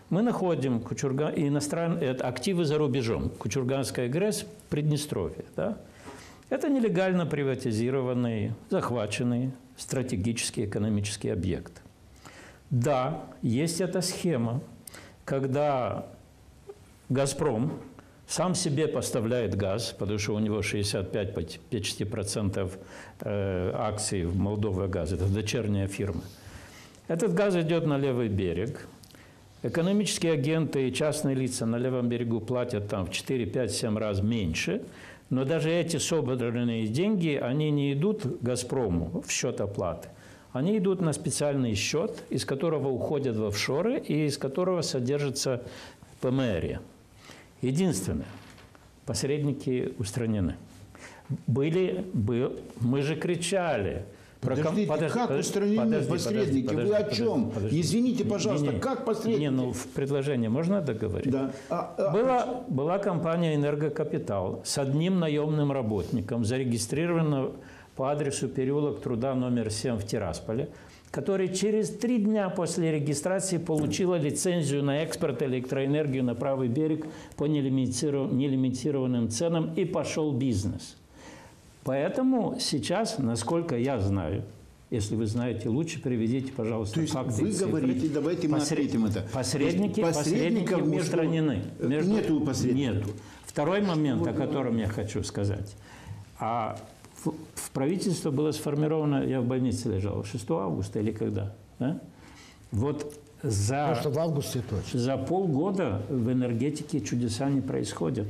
Мы находим Кучурган, иностранные активы за рубежом. Кучурганская ГРЭС, Приднестровье. Да? Это нелегально приватизированный, захваченный стратегический экономический объект. Да, есть эта схема, когда «Газпром» сам себе поставляет газ, потому что у него шестьдесят пять почти процентов акций в Молдова газ, это дочерняя фирма. Этот газ идет на левый берег. Экономические агенты и частные лица на левом берегу платят там в четыре, пять, семь раз меньше, но даже эти собранные деньги, они не идут «Газпрому» в счет оплаты. Они идут на специальный счет, из которого уходят в офшоры и из которого содержится ПМР. Единственное, посредники устранены. Были, был, мы же кричали. Подождите, подожди, как подожди, устранены подожди, посредники? подожди, Вы о подожди, чем? подожди. Извините, пожалуйста, не, не, как посредники? Не, ну в предложении можно договорить? Да. А, а, была, была компания «Энергокапитал» с одним наемным работником, зарегистрирована по адресу переулок Труда номер семь в Тирасполе, который через три дня после регистрации получила лицензию на экспорт электроэнергии на правый берег по нелимитированным ценам и пошел бизнес. Поэтому сейчас, насколько я знаю, если вы знаете лучше, приведите, пожалуйста, то есть факты. Вы говорите, давайте мы Посред... ответим это. Посредники, посредники между... устранены. Между... Нету посредников. Нету. Второй момент, о котором я хочу сказать. А в, в правительство было сформировано, я в больнице лежал, шестого августа или когда? Да? Вот за, Потому что в августе точно. за полгода в энергетике чудеса не происходят.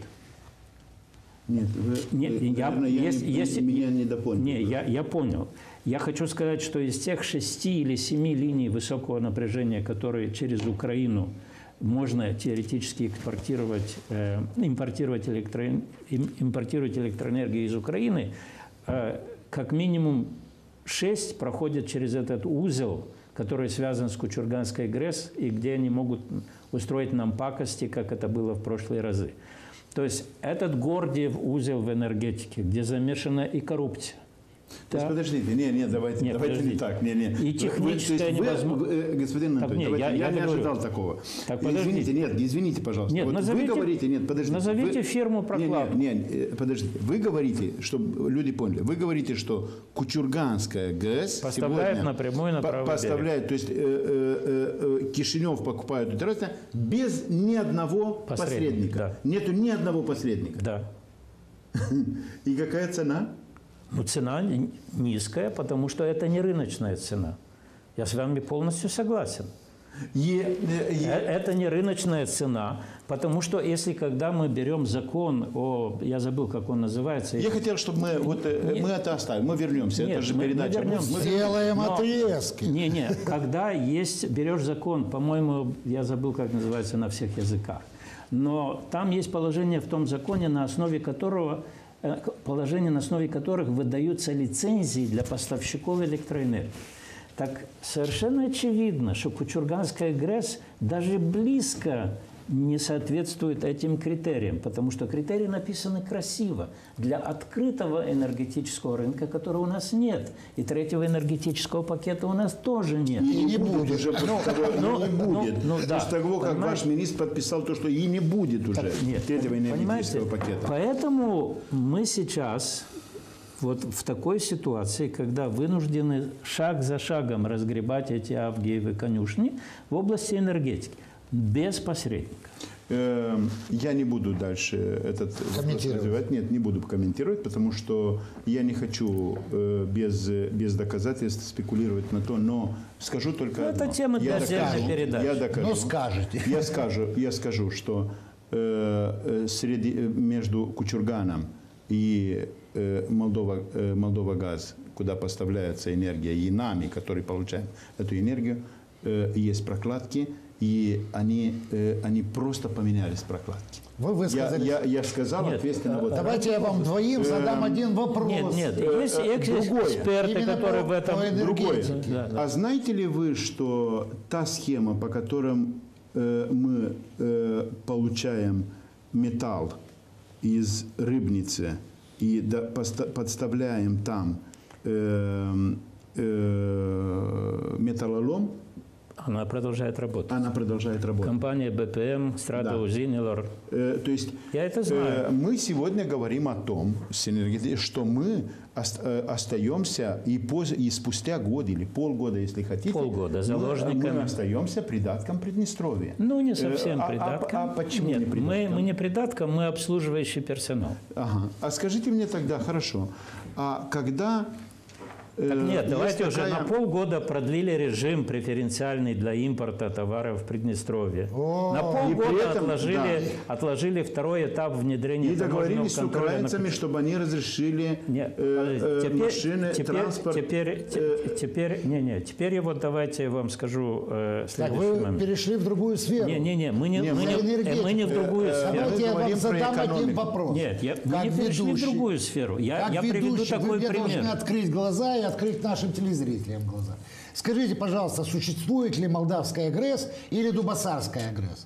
Нет, вы, Нет, вы, я, наверное, я есть, не, есть, меня не допоняли. Не, я, я понял. Я хочу сказать, что из тех шести или семи линий высокого напряжения, которые через Украину можно теоретически экспортировать, э, импортировать, электро, импортировать электроэнергию из Украины, э, как минимум шесть проходят через этот узел, который связан с Кучурганской ГРЭС, и где они могут устроить нам пакости, как это было в прошлые разы. То есть этот Гордиев узел в энергетике, где замешана и коррупция. То есть, подождите, не, не, давайте, Нет, давайте не так. Не, не. И техническая невозможность. Господин Анатолий, нет, давайте, я, я, я не говорю. ожидал такого. Так, извините, нет, извините, пожалуйста. Нет, вот назовите, вы говорите, нет, подождите. Назовите вы, фирму прокладку. Нет, нет, нет, подождите. Вы говорите, чтобы люди поняли, вы говорите, что Кучурганская ГЭС поставляет сегодня напрямую на правый поставляет, берег. то есть э, э, э, Кишинев покупает это без ни одного Посредник, посредника. да. Нету ни одного посредника. Да. И какая цена? Ну, цена низкая, потому что это не рыночная цена. Я с вами полностью согласен. Е, е, Это не рыночная цена, потому что если когда мы берем закон о... Я забыл, как он называется. Я хотел, чтобы мы, вот, не, мы это оставим, мы вернемся. Нет, это же мы, передача. Мы вернемся. Мы сделаем Но, отрезки. Не, не, когда есть, берешь закон, по-моему, я забыл, как называется на всех языках, но там есть положение в том законе, на основе которого, положения, на основе которых выдаются лицензии для поставщиков электроэнергии. Так совершенно очевидно, что Кучурганская ГРЭС даже близко не соответствует этим критериям, потому что критерии написаны красиво для открытого энергетического рынка, которого у нас нет, и третьего энергетического пакета у нас тоже нет. И не будет уже после того, ну, не будет. ну, ну, да. После того, как Понимаете? ваш министр подписал то, что и не будет уже Так, нет, третьего энергетического понимаете? пакета. Поэтому мы сейчас вот в такой ситуации, когда вынуждены шаг за шагом разгребать эти Авгиевы конюшни в области энергетики, без посредников. Я не буду дальше этот вопрос развивать. Нет, не буду комментировать, потому что я не хочу без, без доказательств спекулировать на то, но скажу только ну, одно. Это тема для отдельной передачи. Я докажу. Но скажете. Я скажу, я скажу, что э, среди, между Кучурганом и э, Молдова, э, Молдова газ, куда поставляется энергия, и нами, которые получаем эту энергию, э, есть прокладки. И они, э, они просто поменялись прокладки. Вы высказали. Я, я, я сказал, Нет, ответственно, вот Давайте я вам двоим задам один вопрос. Нет, нет, Э, есть э, эксперты, Именно которые по- в этом... по другое. энергетике. Да, да. А знаете ли вы, что та схема, по которым э, мы э, получаем металл из рыбницы и да, поста- подставляем там э, э, металлолом, Она продолжает работать. Она продолжает работать. Компания бэ пэ эм, Страда Да. Узинилор. Э, то есть Я это знаю. э, мы сегодня говорим о том, что мы ост- э, остаемся и, поз- и спустя год или полгода, если хотите, Полгода мы- заложниками. мы остаемся придатком Приднестровья. Ну, не Э, совсем а- а- придатком. А, почему Нет, не придатком? мы, мы не придатком, мы обслуживающий персонал. Ага. А скажите мне тогда, хорошо, а когда... э, Так нет, есть давайте уже такая- на полгода продлили режим преференциальный для импорта товаров в Приднестровье. О, на и полгода при этом, отложили, да. отложили второй этап внедрения И договорились с таможенного контроля на- украинцами, чтобы они разрешили Нет, э, э, теперь, машины, теперь, транспорт. Теперь, те- э, теперь, не, не, теперь я вот давайте я вам скажу э, Так, следующий вы момент. перешли в другую сферу. Не, не, не, мы не, Не, мы мы не, энергетику. э, мы не в другую Э, э, сферу. Давайте я вам говорим про задам один экономику. вопрос. Нет, я, мы Как не перешли в ведущий, другую сферу. Я, как я приведу ведущий, вы такой мне пример. должны открыть глаза и открыть нашим телезрителям глаза. Скажите, пожалуйста, существует ли молдавская ГРЭС или дубасарская ГРЭС?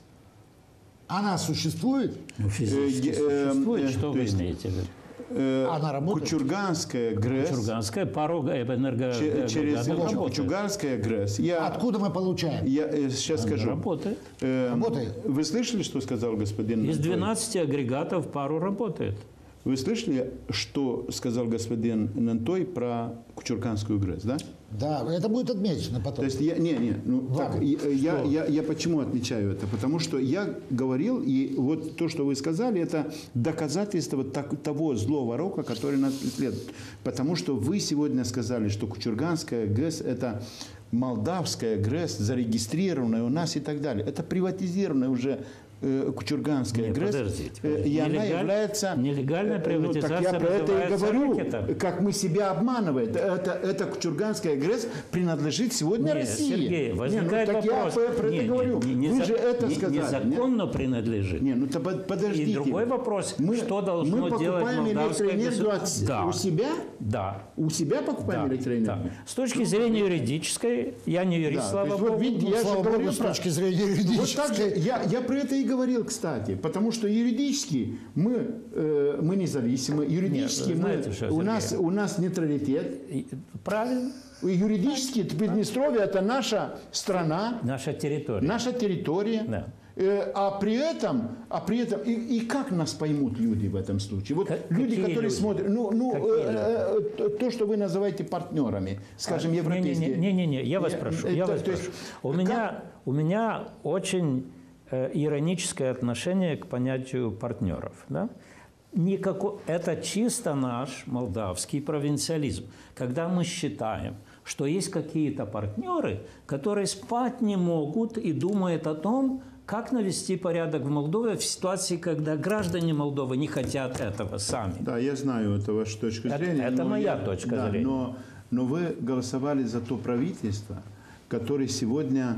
Она существует? Ну, физически Э, э, существует, э, что то вы есть- имеете в виду? э, Она работает? Кучурганская ГРЭС. Чурганская, пару энерго... Че- Через работает. Кучурганская ГРЭС. Я, Откуда мы получаем? я э, сейчас скажу. Работает. Э, Работает? Вы слышали, что сказал господин Из Нантой? двенадцати агрегатов пару работает. Вы слышали, что сказал господин Нантой про Кучурганскую ГРЭС, да? Да, это будет отмечено потом. То есть я, не, не, ну, Ладно, так, я, я, я, я почему отмечаю это? Потому что я говорил, и вот то, что вы сказали, это доказательство так- того злого рока, который нас преследует. Потому что вы сегодня сказали, что Кучурганская ГЭС – это молдавская ГРЭС, зарегистрированная у нас и так далее. Это приватизированная уже э, Кучурганская Нет, ГРЭС. подождите, э, И она Нелегаль- является... нелегальная э, ну, так приватизация я про это и называется говорю, рэкетом. как мы себя обманываем. Это, это Кучурганская ГРЭС принадлежит сегодня Нет, России. Сергей, Не, ну, возникает так вопрос. я про это Не, не, говорю. не, не Вы за- же это не- сказали. нет? Незаконно принадлежит. Не, ну то под- подождите. И другой вопрос, мы, что должно мы делать покупаем молдавское электроэнергию от, государство? Да. у себя? Да. У себя покупаем Да, электроэнергию? да. С точки зрения юридической, я не юрист, Да, слава то есть вот богу. видите, Ну, я же слава говорю богу, с про- точки зрения Вот юридической. так же, я, я про это и говорил, кстати, потому что юридически мы, э, мы независимы, юридически Нет, мы, знаете что, у, Сергей? нас, у нас нейтралитет. И- Правильно. Юридически Приднестровье – это наша страна, Наша территория. наша территория. Да. Э, А при этом, а при этом и, и как нас поймут люди в этом случае? Вот Как- люди, какие которые люди? смотрят, ну, ну Какие э, э, то, что вы называете партнерами, скажем, А, европейские. Не-не-не, я вас Не, прошу. э, Я то- вас то есть прошу. У меня, у меня очень э, ироническое отношение к понятию партнеров. Да? Никако- это чисто наш молдавский провинциализм. Когда мы считаем, что есть какие-то партнеры, которые спать не могут и думают о том, как навести порядок в Молдове в ситуации, когда граждане Молдовы не хотят этого сами. Да, я знаю, это ваша точка Это- зрения. это но моя я- точка да, зрения. Но, но вы голосовали за то правительство, которое сегодня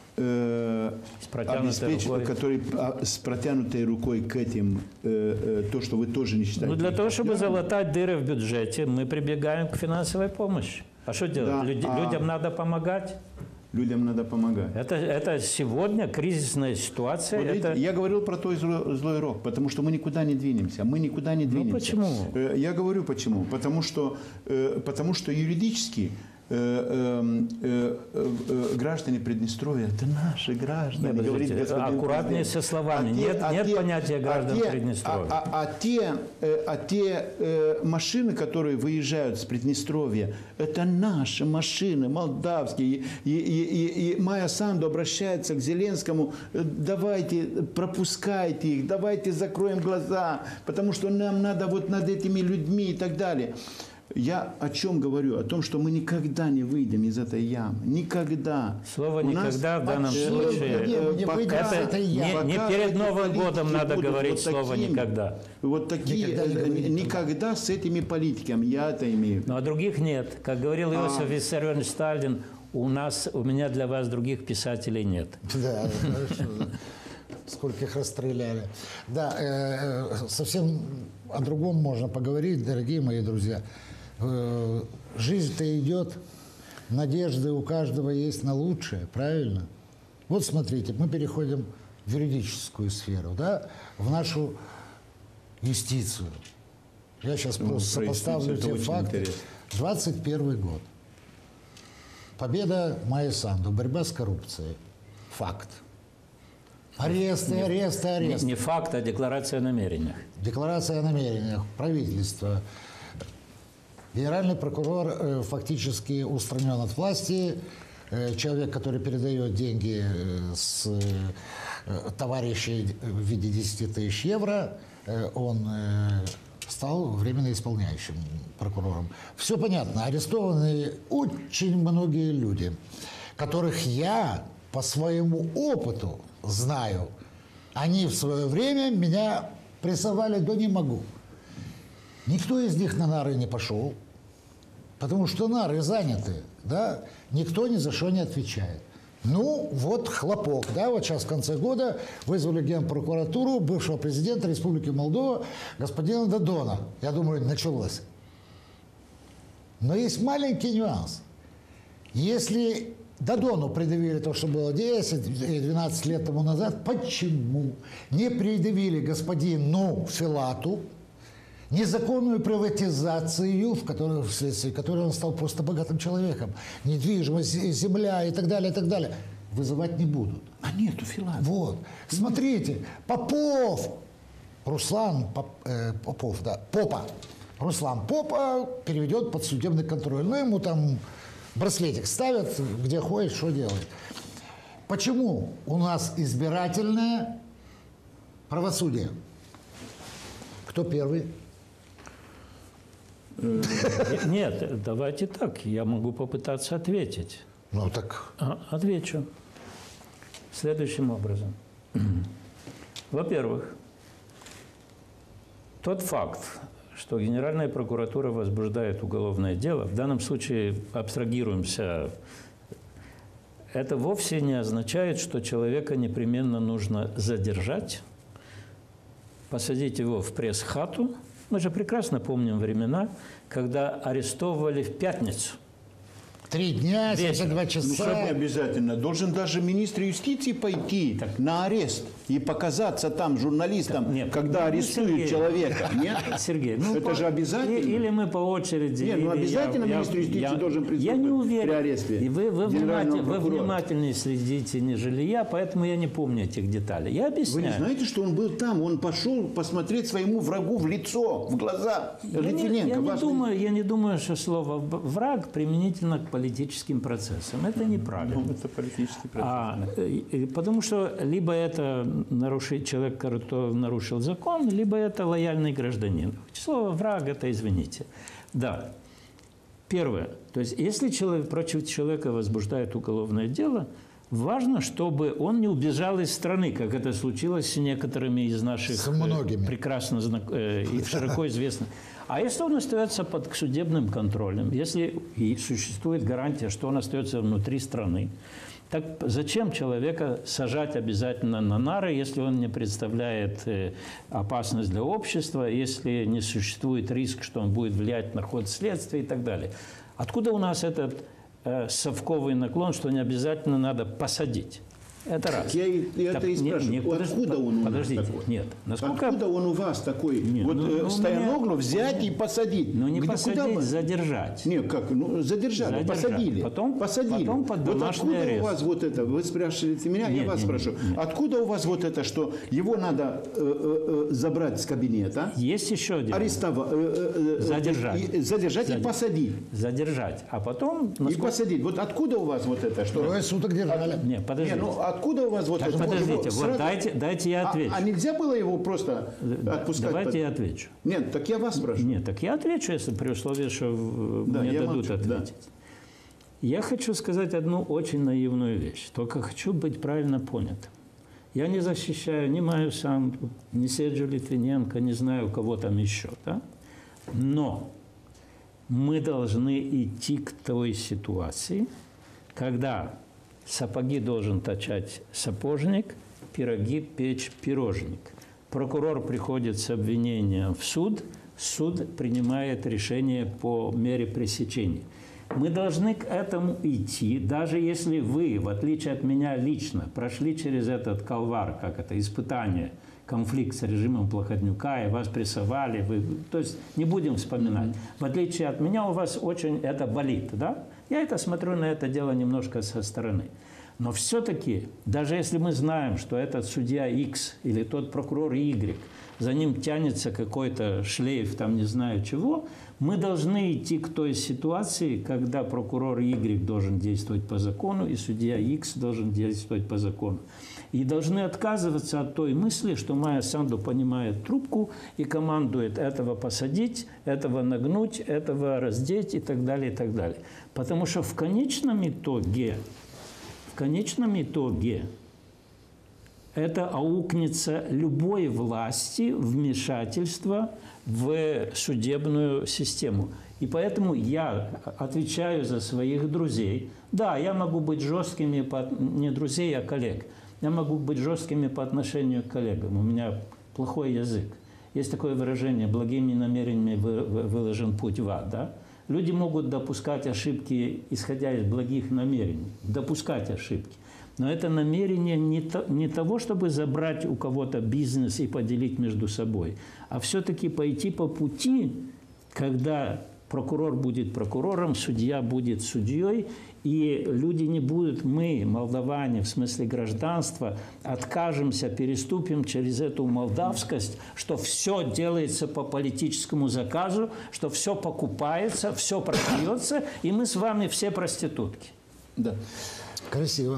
э, С протянутой обеспечит- рукой. который а, с протянутой рукой к этим, э, э, то, что вы тоже не считаете. Ну, для того, чтобы партнерами. залатать дыры в бюджете, мы прибегаем к финансовой помощи. А что делать? Да, Люди- а- Людям надо помогать. Людям надо помогать. Это, это сегодня кризисная ситуация. Вот видите, это... Я говорил про той злой, злой рок, потому что мы никуда не двинемся. Мы никуда не двинемся. почему? Э, Я говорю почему. Потому что, э, потому что юридически э, э, э, э, граждане Приднестровья – это наши граждане. Нет, говорит подождите, господин аккуратнее президент. со словами. Нет- нет понятия граждан те- Приднестровья. А, а- а те, э, а те э, машины, которые выезжают с Приднестровья, это наши машины, молдавские. И, и, и- и Майя Санду обращается к Зеленскому: э, давайте, пропускайте их, давайте закроем глаза, потому что нам надо вот над этими людьми и так далее. Я о чем говорю? О том, что мы никогда не выйдем из этой ямы. Никогда. Слово У нас «никогда» в данном вообще, случае- э, Не, мы не пока- выйдем из этой не, ямы. не пока перед эти Новым политики годом надо будут говорить вот слово такими, «никогда». Вот такие, Никогда не э, говорить никогда с этими политиками, я это имею. Ну, а других нет. Как говорил А. Иосиф Виссарионович Сталин, у, нас, у меня для вас других писателей нет. Да, хорошо. Сколько их расстреляли. Да, э, э, совсем о другом можно поговорить, дорогие мои друзья. Э, Жизнь-то идет, надежды у каждого есть на лучшее, правильно? Вот смотрите, мы переходим в юридическую сферу, да, в нашу юстицию. Я сейчас Ну, просто про сопоставлю юстицию те это очень факты. интересно. двадцать первый год. Победа Майи Санду, борьба с коррупцией. Факт. Аресты, аресты, аресты. Не, не факт, а декларация о намерениях. Декларация о намерениях правительства. Генеральный прокурор э, фактически устранен от власти. Э, человек, который передает деньги э, с э, товарищей в виде десяти тысяч евро, э, он э, стал временно исполняющим прокурором. Все понятно. Арестованы очень многие люди, которых я по своему опыту знаю. Они в свое время меня прессовали до не могу. Никто из них на нары не пошел, потому что нары заняты, да? Никто ни за что не отвечает. Ну, вот хлопок, да, вот сейчас в конце года вызвали генпрокуратуру бывшего президента Республики Молдова господина Додона. Я думаю, началось. Но есть маленький нюанс. Если Додону предъявили то, что было десять-двенадцать лет тому назад, почему не предъявили господину Филату незаконную приватизацию, в которой, вследствие которой он стал просто богатым человеком, недвижимость, земля и так далее, и так далее, вызывать не будут. А нету Филата. Вот. Смотрите, Попов, Руслан Поп, э, Попов, да, Попа, Руслан Попа переведет под судебный контроль. Ну, ему там браслетик ставят, где ходит, что делает. Почему у нас избирательное правосудие? Кто первый? Нет, давайте так, я могу попытаться ответить. Ну так. А, отвечу. Следующим образом. Во-первых, тот факт, что Генеральная прокуратура возбуждает уголовное дело, в данном случае абстрагируемся, это вовсе не означает, что человека непременно нужно задержать, посадить его в пресс-хату. Мы же прекрасно помним времена, когда арестовывали в пятницу. Три дня, семьдесят два Ну, что не часа. обязательно. Должен даже министр юстиции пойти Так. на арест и показаться там журналистам, Так, нет, когда ну, арестуют Сергей, человека. Нет? Сергей, ну, Это по- же обязательно. и- Или мы по очереди. Нет, ну, или обязательно я- министр я- юстиции я- должен Я присутствовать не при уверен. аресте И вы, вы, генерального вниматель- вы прокурора. внимательнее следите, нежели я, поэтому я не помню этих деталей. Я Вы объясняю. не знаете, что он был там? Он пошел посмотреть своему врагу в лицо, в глаза. Я не, Литвиненко, я не ваш- думаю, я не думаю, что слово «враг» применительно к политическим процессам. Это неправильно. Это политический процесс. А, э, потому что либо это нарушить, человек, который нарушил закон, либо это лояльный гражданин. Слово «враг» – это, извините. Да. Первое. То есть, если человек, против человека возбуждает уголовное дело, важно, чтобы он не убежал из страны, как это случилось с некоторыми из наших С многими. э, прекрасно знак- э, и широко известных. А если он остается под судебным контролем, если и существует гарантия, что он остается внутри страны, так зачем человека сажать обязательно на нары, если он не представляет э, опасность для общества, если не существует риск, что он будет влиять на ход следствия и так далее? Откуда у нас этот э, совковый наклон, что не обязательно надо посадить? Это раз. Я и- я это и не- спрашиваю. не, подожди, Откуда он у нас подождите, такой? Нет. Насколько... Откуда он у вас такой? Нет, вот ну, э, ну, Стояноглу взять и посадить. Ну, не Где- посадить, куда вы? задержать. Нет, как? Ну, задержали, Задержали. посадили. Потом- посадили. потом под вот домашний откуда арест. у вас вот это? Вы спрашиваете меня, я Нет, вас нет, спрошу. нет. Откуда у вас вот это, что его надо э, э, э, забрать с кабинета, Есть еще один. арестовать, э, э, э, Задержать. и- задержать и Задержать. посадить. Задержать. А потом... И насколько- посадить. Вот откуда у вас вот это? Что? Трое суток держали. Не, подождите. Не, ну откуда у вас вот Так, это? подождите, Его вот сразу- дайте, дайте я А- отвечу. А, нельзя было его просто отпускать? Давайте под- я отвечу. Нет, так я вас спрашиваю. Нет, так я отвечу, если при условии, что в- Да, мне я дадут молчу, да. ответить. Я хочу сказать одну очень наивную вещь, только хочу быть правильно понятым. Я не защищаю ни Майю Санду, ни Серджио Литвиненко, не знаю, кого там еще. Да? Но мы должны идти к той ситуации, когда сапоги должен точать сапожник, пироги печь пирожник. Прокурор приходит с обвинением в суд, суд принимает решение по мере пресечения. Мы должны к этому идти, даже если вы, в отличие от меня лично, прошли через этот калвар, как это, испытание, конфликт с режимом Плохотнюка, и вас прессовали, вы, то есть не будем вспоминать. В отличие от меня, у вас очень это болит, да? Я это смотрю на это дело немножко со стороны. Но все-таки, даже если мы знаем, что этот судья X или тот прокурор Y, за ним тянется какой-то шлейф, там не знаю чего, мы должны идти к той ситуации, когда прокурор Y должен действовать по закону, и судья X должен действовать по закону. И должны отказываться от той мысли, что Майя Санду понимает трубку и командует этого посадить, этого нагнуть, этого раздеть и так далее, и так далее. Потому что в конечном итоге, в конечном итоге это аукнется любой власти вмешательства в судебную систему. И поэтому я отвечаю за своих друзей. Да, я могу быть жесткими, по, не друзей, а коллег. Я могу быть жесткими по отношению к коллегам. У меня плохой язык. Есть такое выражение: благими намерениями выложен путь в ад. Да? Люди могут допускать ошибки, исходя из благих намерений. Допускать ошибки. Но это намерение не, то, не того, чтобы забрать у кого-то бизнес и поделить между собой, а все-таки пойти по пути, когда прокурор будет прокурором, судья будет судьей, и люди не будут, мы, молдаване, в смысле гражданства, откажемся, переступим через эту молдавскость, что все делается по политическому заказу, что все покупается, все продается, и мы с вами все проститутки. Да. Красиво.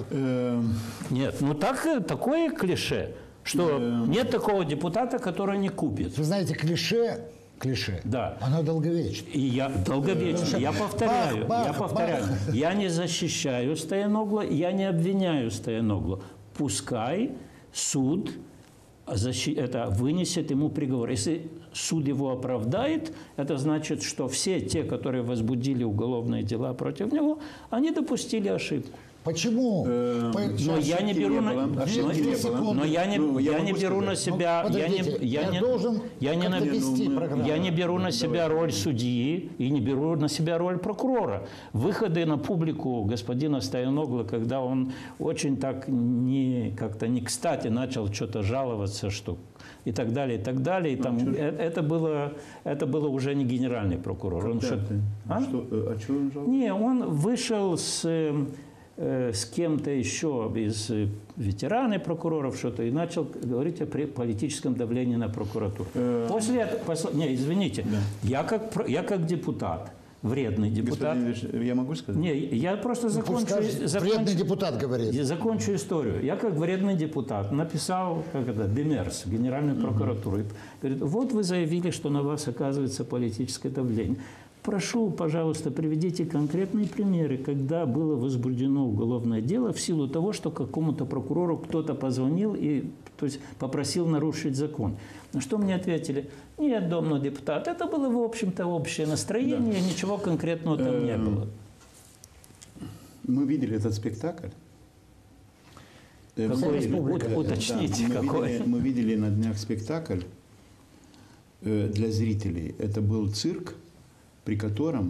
Нет, ну так, такое клише, что нет такого депутата, который не купит. Вы знаете, клише, клише, да. Оно долговечно. И я долговечно, я повторяю, бах, я бах, повторяю, бах. я не защищаю Стояноглу, я не обвиняю Стояноглу. Пускай суд защи... это вынесет ему приговор. Если суд его оправдает, это значит, что все те, которые возбудили уголовные дела против него, они допустили ошибку. Почему? Э, По- Но я не беру на, но, но я не, Ну, я я не могу беру сказать. на себя, Ну, я не, подождите, я я не, должен я не, на- как-то вести ну, программу. я не беру на Давай. себя роль судьи и не беру на себя роль прокурора. Выходы на публику господина Стояногла, когда он очень так не, как-то не кстати начал что-то жаловаться, что и так далее, и так далее. И там, чё? э- это, было, это было уже не генеральный прокурор. Он Когда что- ты? А? Что, э, а чего он жалуется? Не, он вышел с, э, э, с кем-то еще из э, ветераны прокуроров что-то и начал говорить о пре- политическом давлении на прокуратуру. Э. После этого, посл- не, извините, Да. я, как, про- я как депутат, вредный депутат. Господин Ильич, я могу сказать? Не, я просто Ну, пусть закончу, скажет, закончу- вредный депутат говорит. я закончу историю. Я как вредный депутат написал, как это, Демерс, Генеральную прокуратуру. И говорит, вот вы заявили, что на вас оказывается политическое давление. Прошу, пожалуйста, приведите конкретные примеры, когда было возбуждено уголовное дело в силу того, что какому-то прокурору кто-то позвонил и, то есть, попросил нарушить закон. На что мне ответили, нет, домный депутат, это было, в общем-то, общее настроение, ничего конкретного там не было. Мы видели этот спектакль. Э, мы Какой? видели- Ут- э, уточните, да, мы какой. видели- Мы видели на днях спектакль э, для зрителей. Это был цирк, при котором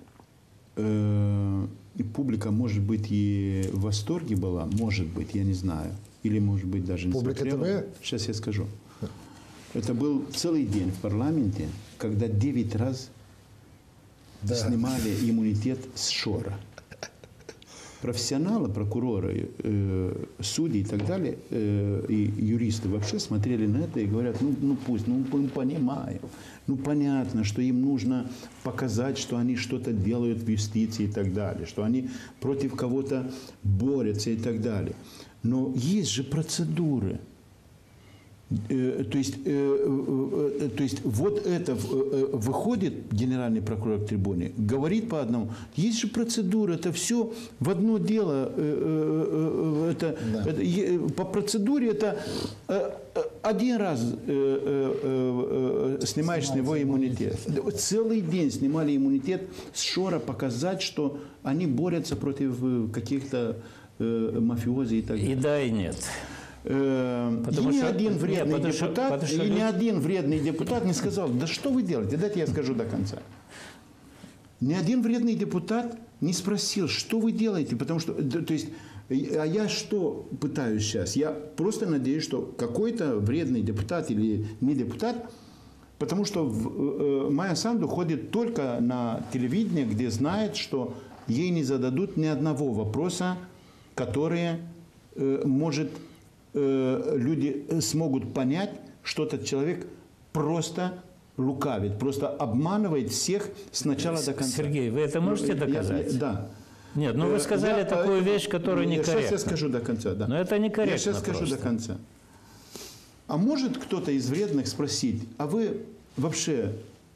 э, и публика, может быть, и в восторге была, может быть, я не знаю, или, может быть, даже не Публика смотрела. ТВ? Сейчас я скажу. Это был целый день в парламенте, когда девять раз Да. снимали иммунитет с Шора. Профессионалы, прокуроры, э, судьи и так далее, э, и юристы вообще смотрели на это и говорят, ну, ну пусть, ну мы понимаем, ну понятно, что им нужно показать, что они что-то делают в юстиции и так далее, что они против кого-то борются и так далее. Но есть же процедуры. Э, То есть, э, э, э, то есть вот это э, выходит генеральный прокурор к трибуне, говорит по одному. Есть же процедура, это все в одно дело. э, э, э, Это, Да. это, е- по процедуре это э, э, один раз э, э, э, снимаешь с него иммунитет. Целый день снимали иммунитет с Шора, показать, что они борются против э, каких-то э, мафиози и так далее. И да, и нет. Э, Потому и ни что- один вредный нет, потому что- депутат, потому что и ни люди- один вредный депутат не сказал, да что вы делаете, дайте я скажу до конца. Ни один вредный депутат не спросил, что вы делаете, потому что, да, то есть, а я что пытаюсь сейчас? Я просто надеюсь, что какой-то вредный депутат или не депутат, потому что в, э, Майя Санду ходит только на телевидение, где знает, что ей не зададут ни одного вопроса, которые, э, может, э, люди смогут понять, что этот человек просто лукавит, просто обманывает всех с начала до конца. Сергей, вы это можете доказать? Я, я, да. Нет, ну вы сказали я, такую я, вещь, которая некорректна. Сейчас я скажу до конца, да. Но это некорректно. Я сейчас скажу просто. до конца. А может кто-то из вредных спросить, а вы вообще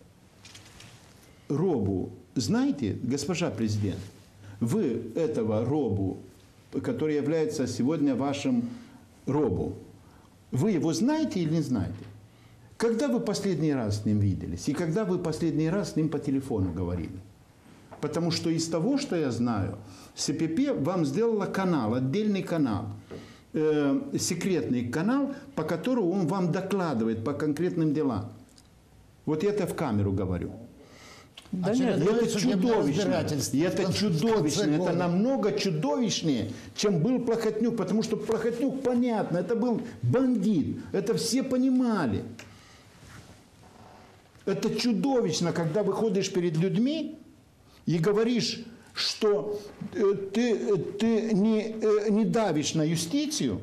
Робу знаете, госпожа президент? Вы этого Робу, который является сегодня вашим Робу, вы его знаете или не знаете? Когда вы последний раз с ним виделись? И когда вы последний раз с ним по телефону говорили? Потому что из того, что я знаю, СПП вам сделала канал, отдельный канал, э, секретный канал, по которому он вам докладывает по конкретным делам. Вот я это в камеру говорю. Да а нет, это чудовищно. И это чудовищно. Это намного чудовищнее, чем был Плохотнюк. Потому что Плохотнюк, понятно, это был бандит. Это все понимали. Это чудовищно, когда выходишь перед людьми и говоришь, что ты, ты не, не давишь на юстицию,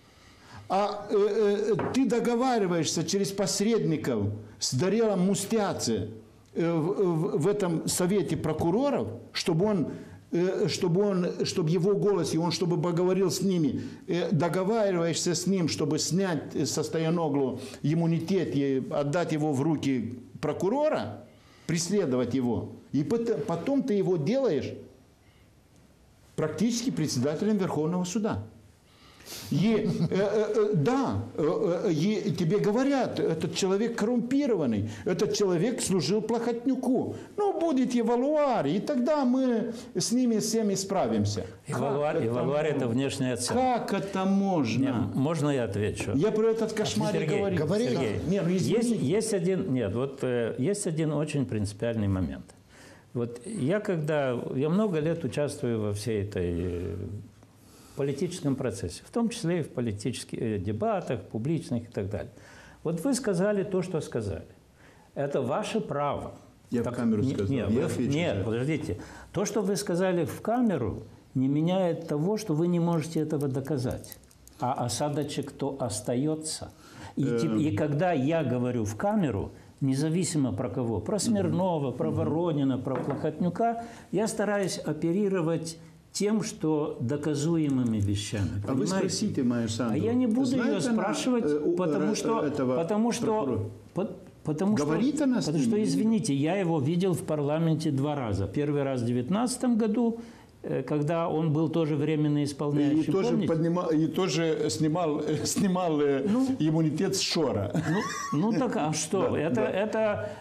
а ты договариваешься через посредников с Дарелом Мустяце в, в этом совете прокуроров, чтобы он, чтобы он, чтобы его голос, и он чтобы поговорил с ними, договариваешься с ним, чтобы снять со Стояноглу иммунитет и отдать его в руки прокурора, преследовать его, и потом ты его делаешь практически председателем Верховного суда. И, э, э, да, э, э, тебе говорят, этот человек коррумпированный, этот человек служил Плохотнюку. Ну, будет эвалуар, и тогда мы с ними всеми справимся. Эвалуар, это, эвалуар это внешняя оценка. Как это можно? Нет, можно я отвечу? Я про этот кошмар и говорю. Говори, Сергей, нет, ну, есть, есть один, нет, вот э, есть один очень принципиальный момент. Вот я когда, я много лет участвую во всей этой э, политическом процессе, в том числе и в политических э, дебатах, публичных и так далее. Вот вы сказали то, что сказали. Это ваше право. Я так, в камеру не, сказал. Нет, я вы, нет подождите. То, что вы сказали в камеру, не меняет того, что вы не можете этого доказать. А осадочек-то остается. И, Эм. и когда я говорю в камеру, независимо про кого, про Смирнова, про Воронина, про Плохотнюка, я стараюсь оперировать тем, что доказуемыми вещами. А вы спросите мою Сандру. А я не буду Знает ее спрашивать, она, э, потому, э, что, этого потому что, по, потому Говорит что, она с потому ним? что, извините, я его видел в парламенте два раза. Первый раз в две тысячи девятнадцатом году, когда он был тоже временно исполняющим. И тоже, поднимал, и тоже снимал, снимал ну, иммунитет с Шора. Ну, ну так, а что? Да, это, да. это,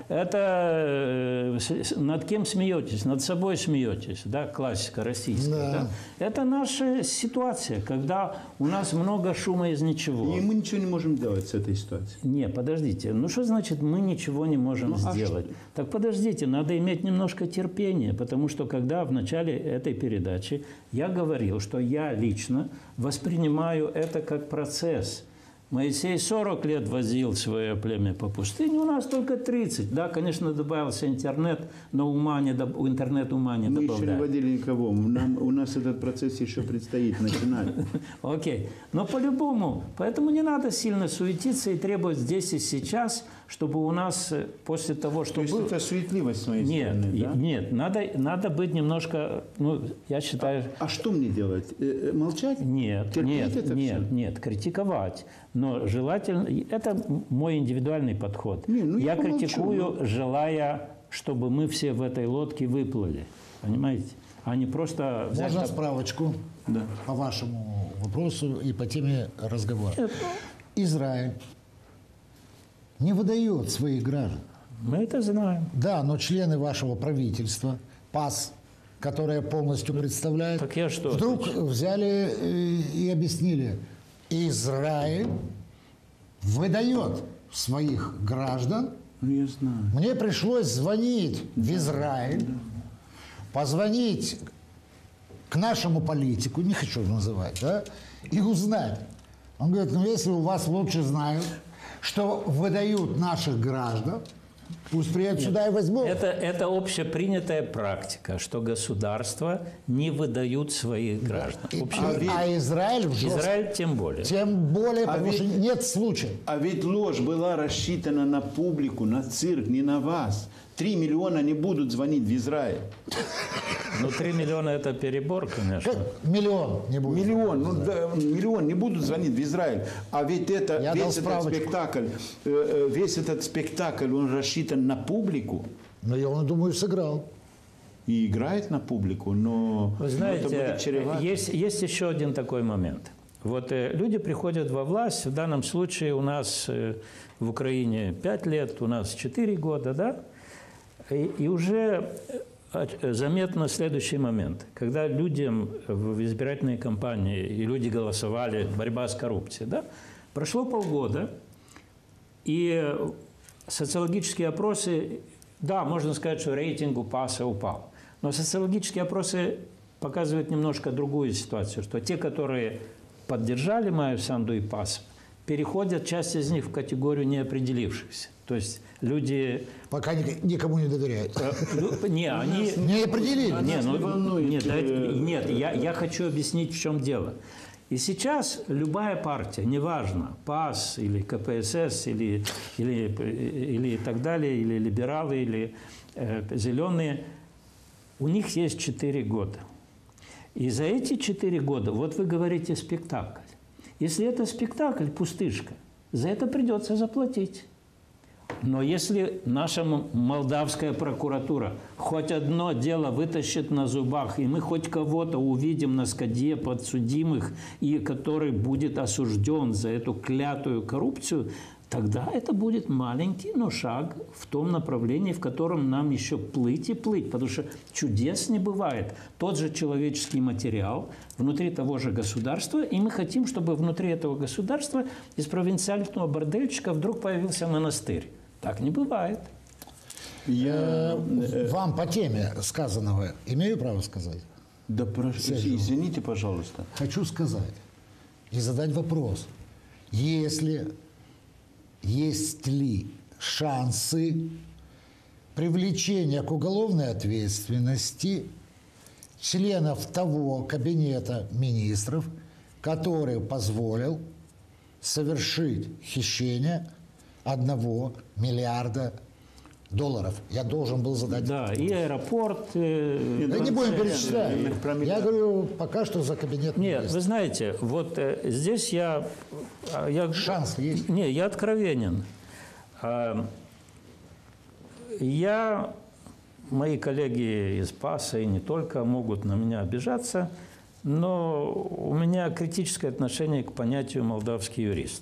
это над кем смеетесь? Над собой смеетесь, да, классика российская. Да. Да? Это наша ситуация, когда у нас много шума из ничего. И мы ничего не можем делать с этой ситуацией. Не, подождите. Ну, что значит мы ничего не можем ну, а сделать? Что? Так подождите, надо иметь немножко терпения, потому что когда в начале этой передачи я говорил, что я лично воспринимаю это как процесс. Моисей сорок лет возил свое племя по пустыне, у нас только тридцать. Да, конечно, добавился интернет, но ума не доб... интернет ума не Мы добавляет. еще не водили никого. Нам, у нас этот процесс еще предстоит начинать. Окей. Но по-любому. Поэтому не надо сильно суетиться и требовать здесь и сейчас, чтобы у нас после того, что То есть было... это суетливость с моей нет, стороны, да? Нет, надо, надо быть немножко, ну, я считаю... А, а что мне делать? Э, молчать? Нет, Терпеть нет, это нет, все? нет, критиковать. Но желательно... Это мой индивидуальный подход. Не, ну я я помолчу, критикую, но... желая, чтобы мы все в этой лодке выплыли. Понимаете? А не просто... взять Можно так- справочку Да. по вашему вопросу и по теме разговора. Нет, Израиль не выдает своих граждан. мы это знаем. Да, но члены вашего правительства, ПАС, которое полностью представляет, Так я что вдруг отвечу? взяли э, и объяснили, Израиль выдает своих граждан. Ну, я знаю. Мне пришлось звонить в Израиль, позвонить к нашему политику, не хочу называть, да, и узнать. Он говорит, ну если у вас лучше знают, что выдают наших граждан, Пусть приедут сюда и возьмут. Это, это общепринятая практика, что государства не выдают своих граждан. И- Общее- а, ведь- а Израиль, жестко- Израиль тем более. Тем более, А потому ведь- что нет случая. А ведь ложь была рассчитана на публику, на цирк, не на вас. Три миллиона не будут звонить в Израиль. Ну, три миллиона – это перебор, конечно. Как миллион не будет. Миллион, ну, да, миллион не будут звонить в Израиль. А ведь это, Я дал весь этот справочку. спектакль, э, э, весь этот спектакль, он рассчитан на публику Но я, он, думаю, сыграл. и играет на публику, но Вы но это знаете, будет чревато. есть, есть еще один такой момент. Вот э, люди приходят во власть, в данном случае у нас э, в Украине пять лет, у нас четыре года, да? И, и уже э, заметно следующий момент. Когда людям в избирательной кампании, и люди голосовали, борьба с коррупцией, да? Прошло полгода, и социологические опросы, да, можно сказать, что рейтинг у ПАСа упал. Но социологические опросы показывают немножко другую ситуацию, что те, которые поддержали Майю Санду и ПАС, переходят, часть из них, в категорию неопределившихся. То есть люди... Пока ник- никому не доверяют. э, лю- Не, они... Не определили. Не, ну, не волнует, нет, э, дайте- нет, я, я хочу объяснить, в чем дело. И сейчас любая партия, неважно, ПАС или КПСС, или, или, или и так далее, или либералы, или э, зеленые, у них есть четыре года. И за эти четыре года, вот вы говорите спектакль. Если это спектакль, пустышка, за это придется заплатить. Но если наша молдавская прокуратура хоть одно дело вытащит на зубах, и мы хоть кого-то увидим на скаде подсудимых, и который будет осужден за эту клятую коррупцию, тогда это будет маленький, но шаг в том направлении, в котором нам еще плыть и плыть. Потому что чудес не бывает. Тот же человеческий материал внутри того же государства, и мы хотим, чтобы внутри этого государства из провинциального бордельчика вдруг появился монастырь. Так не бывает. Я, Э, Вам по теме сказанного имею право сказать? да прошу, Сергей. извините, пожалуйста. Хочу сказать и задать вопрос. Если есть ли шансы привлечения к уголовной ответственности членов того кабинета министров, который позволил совершить хищение одного миллиарда долларов? Я должен был задать. Да, и аэропорт. э, Да не будем перечислять. Э, про Я миллиард. говорю пока что за кабинет Нет, министров. вы знаете, вот э, здесь я, а, я... Шанс есть? Не, я откровенен. А, Я, мои коллеги из ПАСа и не только могут на меня обижаться, но у меня критическое отношение к понятию «молдавский юрист».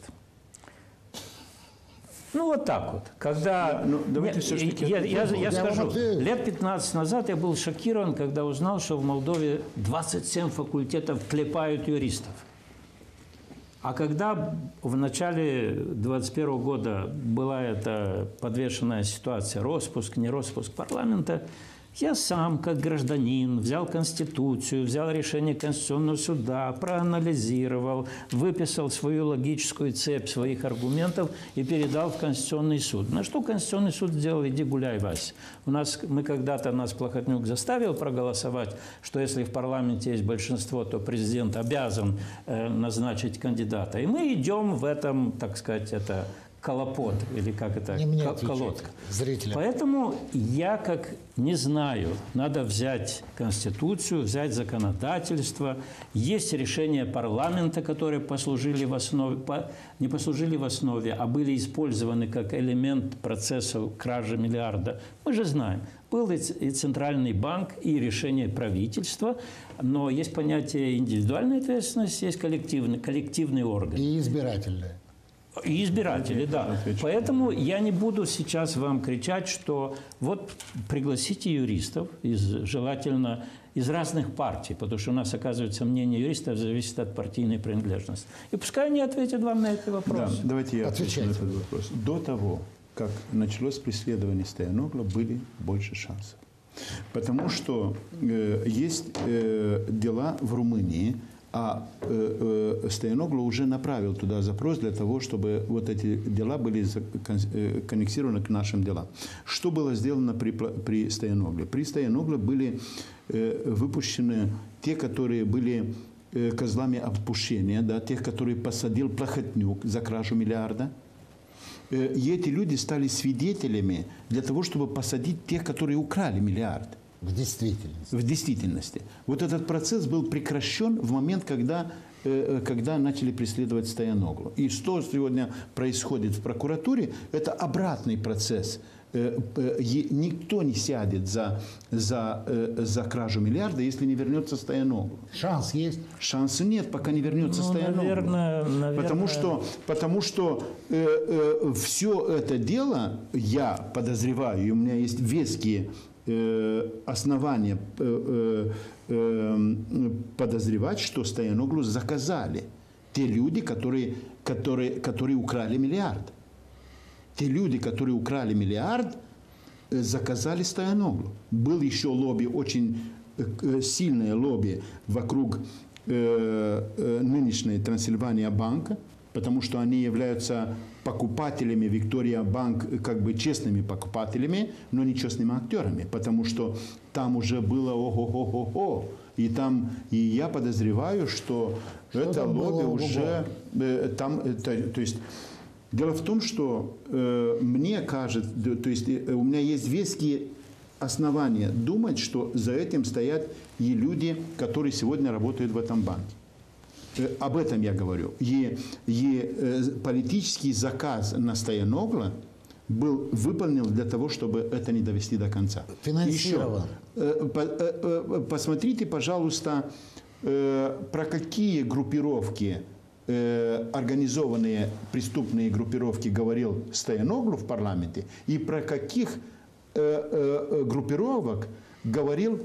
Ну, вот так вот. Когда... Ну, давайте Я- всё-таки я, я, я Я вам скажу, отвечу. лет пятнадцать назад я был шокирован, когда узнал, что в Молдове двадцать семь факультетов клепают юристов. А когда в начале двадцать первого года была эта подвешенная ситуация, распуск, не распуск парламента, я сам, как гражданин, взял Конституцию, взял решение Конституционного суда, проанализировал, выписал свою логическую цепь своих аргументов и передал в Конституционный суд. На что Конституционный суд сделал: иди гуляй, Вась. У нас, мы когда-то, нас Плохотнюк заставил проголосовать, что если в парламенте есть большинство, то президент обязан э, назначить кандидата. И мы идем в этом, так сказать, это колопот, или как это, Не мне ко- отвечать, колодка. зрителям. Поэтому я как не знаю, надо взять Конституцию, взять законодательство. Есть решения парламента, которые послужили в основе, по- не послужили в основе, а были использованы как элемент процесса кражи миллиарда. Мы же знаем, был и ц- и Центральный банк, и решение правительства, но есть понятие индивидуальной ответственности, есть коллективный, коллективный орган. И избирательные. И избиратели, да. отвечу. Поэтому я не буду сейчас вам кричать, что вот пригласите юристов, из, желательно из разных партий, потому что у нас, оказывается, мнение юристов зависит от партийной принадлежности. И пускай они ответят вам на этот Да, вопрос. давайте я отвечу на Отвечайте. этот вопрос. До того, как началось преследование Стояногла, были больше шансов. Потому что э, есть э, дела в Румынии А э, э, Стояноглу уже направил туда запрос для того, чтобы вот эти дела были коннектированы к нашим делам. Что было сделано при, при Стояногле? При Стояногле были э, выпущены те, которые были э, козлами отпущения, да, тех, которые посадил Плохотнюк за кражу миллиарда. Э, и эти люди стали свидетелями для того, чтобы посадить тех, которые украли миллиард. В действительности. В действительности. Вот этот процесс был прекращен в момент, когда, э, когда начали преследовать Стояноглу. И что сегодня происходит в прокуратуре, это обратный процесс. Э, э, никто не сядет за, за, э, за кражу миллиарда, если не вернется Стояноглу. Шанс есть? Шанса нет, пока не вернется Ну, Стояноглу. наверное, наверное... Потому что, потому что э, э, все это дело, я подозреваю, и у меня есть веские основания подозревать, что Стояноглу заказали те люди, которые, которые, которые украли миллиард. Те люди, которые украли миллиард, заказали Стояноглу. Был еще лобби, очень сильное лобби вокруг нынешней Трансильвания банка, потому что они являются покупателями Виктория Банк, как бы честными покупателями, но не честными актерами, потому что там уже было ого-го-го-го. И там, и я подозреваю, что, что это лобби уже э, там, это, то есть дело в том, что э, мне кажется, то есть э, у меня есть веские основания думать, что за этим стоят и люди, которые сегодня работают в этом банке. Об этом я говорю. И, и э, политический заказ на Стояногла был выполнен для того, чтобы это не довести до конца. Финансирован. Еще, э, по, э, посмотрите, пожалуйста, э, про какие группировки, э, организованные преступные группировки говорил Стояноглу в парламенте, и про каких э, э, группировок говорил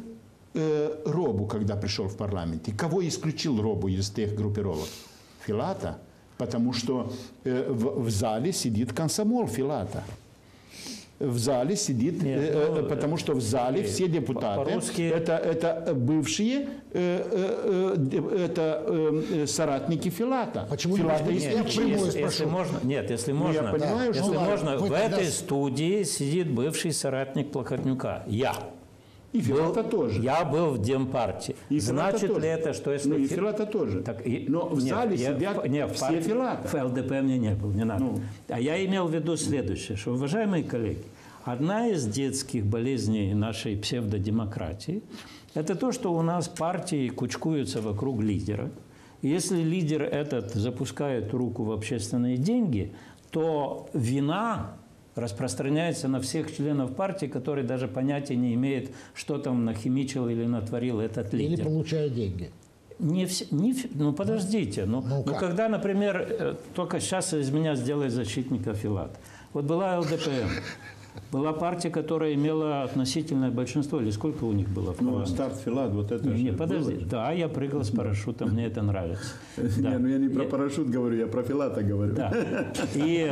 Робу, когда пришел в парламент. И кого исключил Робу из тех группировок? Филата. Потому что в, в зале сидит комсомол Филата. В зале сидит, Нет, э, ну, потому что в зале все депутаты, это, это бывшие э, э, это, э, соратники Филата. Почему Филата нет, исключили. Если, если, если можно, нет, если можно, я понимаю, если что можно, вы в тогда... этой студии сидит бывший соратник Плохотнюка. Я. И Филата был, тоже. Я был в Демпартии. И Значит Филата ли тоже. это, что если... Ну и Филата тоже. Так, и... Но в нет, зале я, сидят нет, в все партии, Филата. В ЛДП мне не был, не надо. Ну. А я имел в виду следующее, что, уважаемые коллеги, одна из детских болезней нашей псевдодемократии – это то, что у нас партии кучкуются вокруг лидера. И если лидер этот запускает руку в общественные деньги, то вина распространяется на всех членов партии, которые даже понятия не имеют, что там нахимичил или натворил этот лидер. Или получают деньги. Не все, не, ну, подождите. Ну, ну, ну, когда, например, только сейчас из меня сделает защитника Филат. Вот была ЛДПМ. Была партия, которая имела относительное большинство. Или сколько у них было? Ну, старт Филат, вот это Не, же не подожди. было. Да, я прыгал с парашютом, мне это нравится. Не, ну я не про парашют говорю, я про Филата говорю. Да. И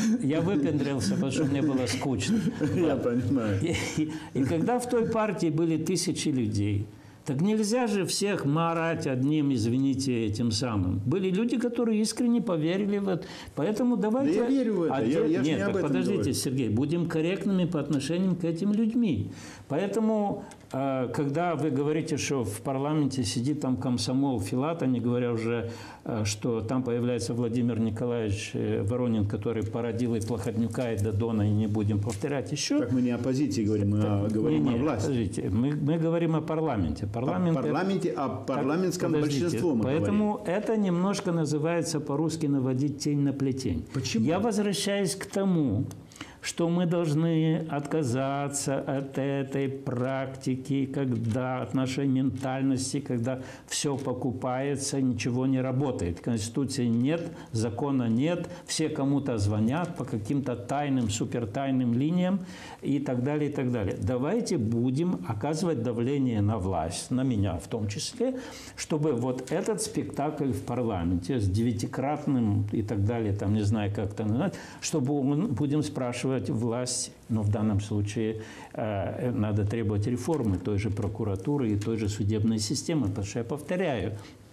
я выпендрился, потому что мне было скучно. Я понимаю. И, и, и когда в той партии были тысячи людей, так нельзя же всех марать одним, извините, этим самым. Были люди, которые искренне поверили в это. Поэтому давайте... Да я верю в это. Отдел... Я, я Нет, не об так этом подождите, говорю. Сергей, будем корректными по отношению к этим людьми. Поэтому, когда вы говорите, что в парламенте сидит там комсомол Филата, не говоря уже, что там появляется Владимир Николаевич Воронин, который породил и Плохотнюка, и Додона, и не будем повторять еще. Так мы не о оппозиции говорим, мы о, говорим не, не, о власти. Подождите, мы, мы говорим о парламенте. Парламент О парламенте, о парламентском большинстве мы Поэтому говорим. это немножко называется по-русски наводить тень на плетень. Почему? Я возвращаюсь к тому, что мы должны отказаться от этой практики, когда от нашей ментальности, когда все покупается, ничего не работает. Конституции нет, закона нет, все кому-то звонят по каким-то тайным, супертайным линиям и так далее, и так далее. Давайте будем оказывать давление на власть, на меня в том числе, чтобы вот этот спектакль в парламенте с девятикратным и так далее, там не знаю, как это назвать, чтобы мы будем спрашивать власть, но в данном случае э, надо требовать реформы той же прокуратуры и той же судебной системы, потому что я повторяю,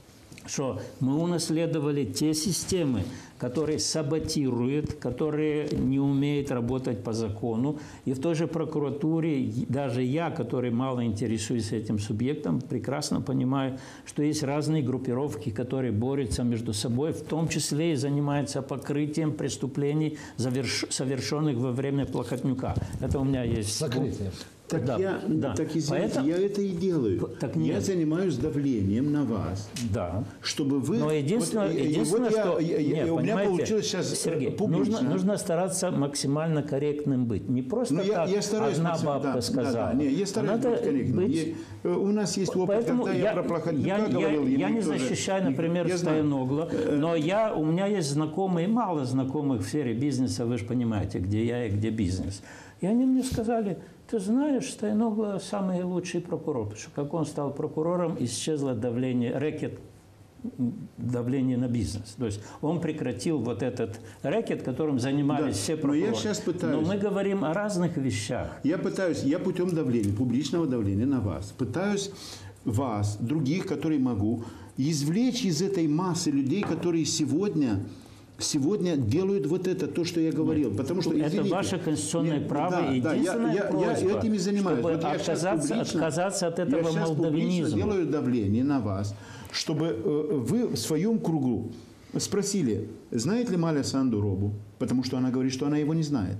что мы унаследовали те системы, которые саботируют, которые не умеют работать по закону. И в той же прокуратуре, даже я, который мало интересуюсь этим субъектом, прекрасно понимаю, что есть разные группировки, которые борются между собой, в том числе и занимаются покрытием преступлений, совершенных во время Плохотнюка. Это у меня есть... Сокрытие. Так, да, я, да. так извините, Поэтому, я это и делаю. Так я нет. занимаюсь давлением на вас, да. чтобы вы... Но единственное, вот, единственное вот я, что... я, я, нет, у меня получилось сейчас Сергей, публично. Нужно, нужно стараться максимально корректным быть. Не просто Но так я, я стараюсь одна максим... бабка да, сказала. Да, да. Не, я стараюсь Надо быть корректным. быть... Я, у нас есть опыт, Поэтому когда я, я про Плохотнюка я, говорил. Я, я не тоже... защищаю, например, Стояногла, но я, у меня есть знакомые, мало знакомых в сфере бизнеса, вы же понимаете, где я и где бизнес. И они мне сказали... Ты знаешь, Стояногла самый лучший прокурор, потому что как он стал прокурором, исчезло давление, рэкет, давление на бизнес. То есть он прекратил вот этот рэкет, которым занимались да, все прокуроры. Но я сейчас пытаюсь... Но мы говорим о разных вещах. Я пытаюсь, я путем давления, публичного давления на вас, пытаюсь вас, других, которые могу, извлечь из этой массы людей, которые сегодня... Сегодня делают вот это, то, что я говорил. Потому что, извините, это ваше конституционное нет, право. Да, Единственная да, я, просьба, я, я этим и занимаюсь. чтобы вот я отказаться, публично, отказаться от этого я молдавинизма. Я делаю давление на вас, чтобы э, вы в своем кругу спросили, знает ли Маля Санду Робу, потому что она говорит, что она его не знает.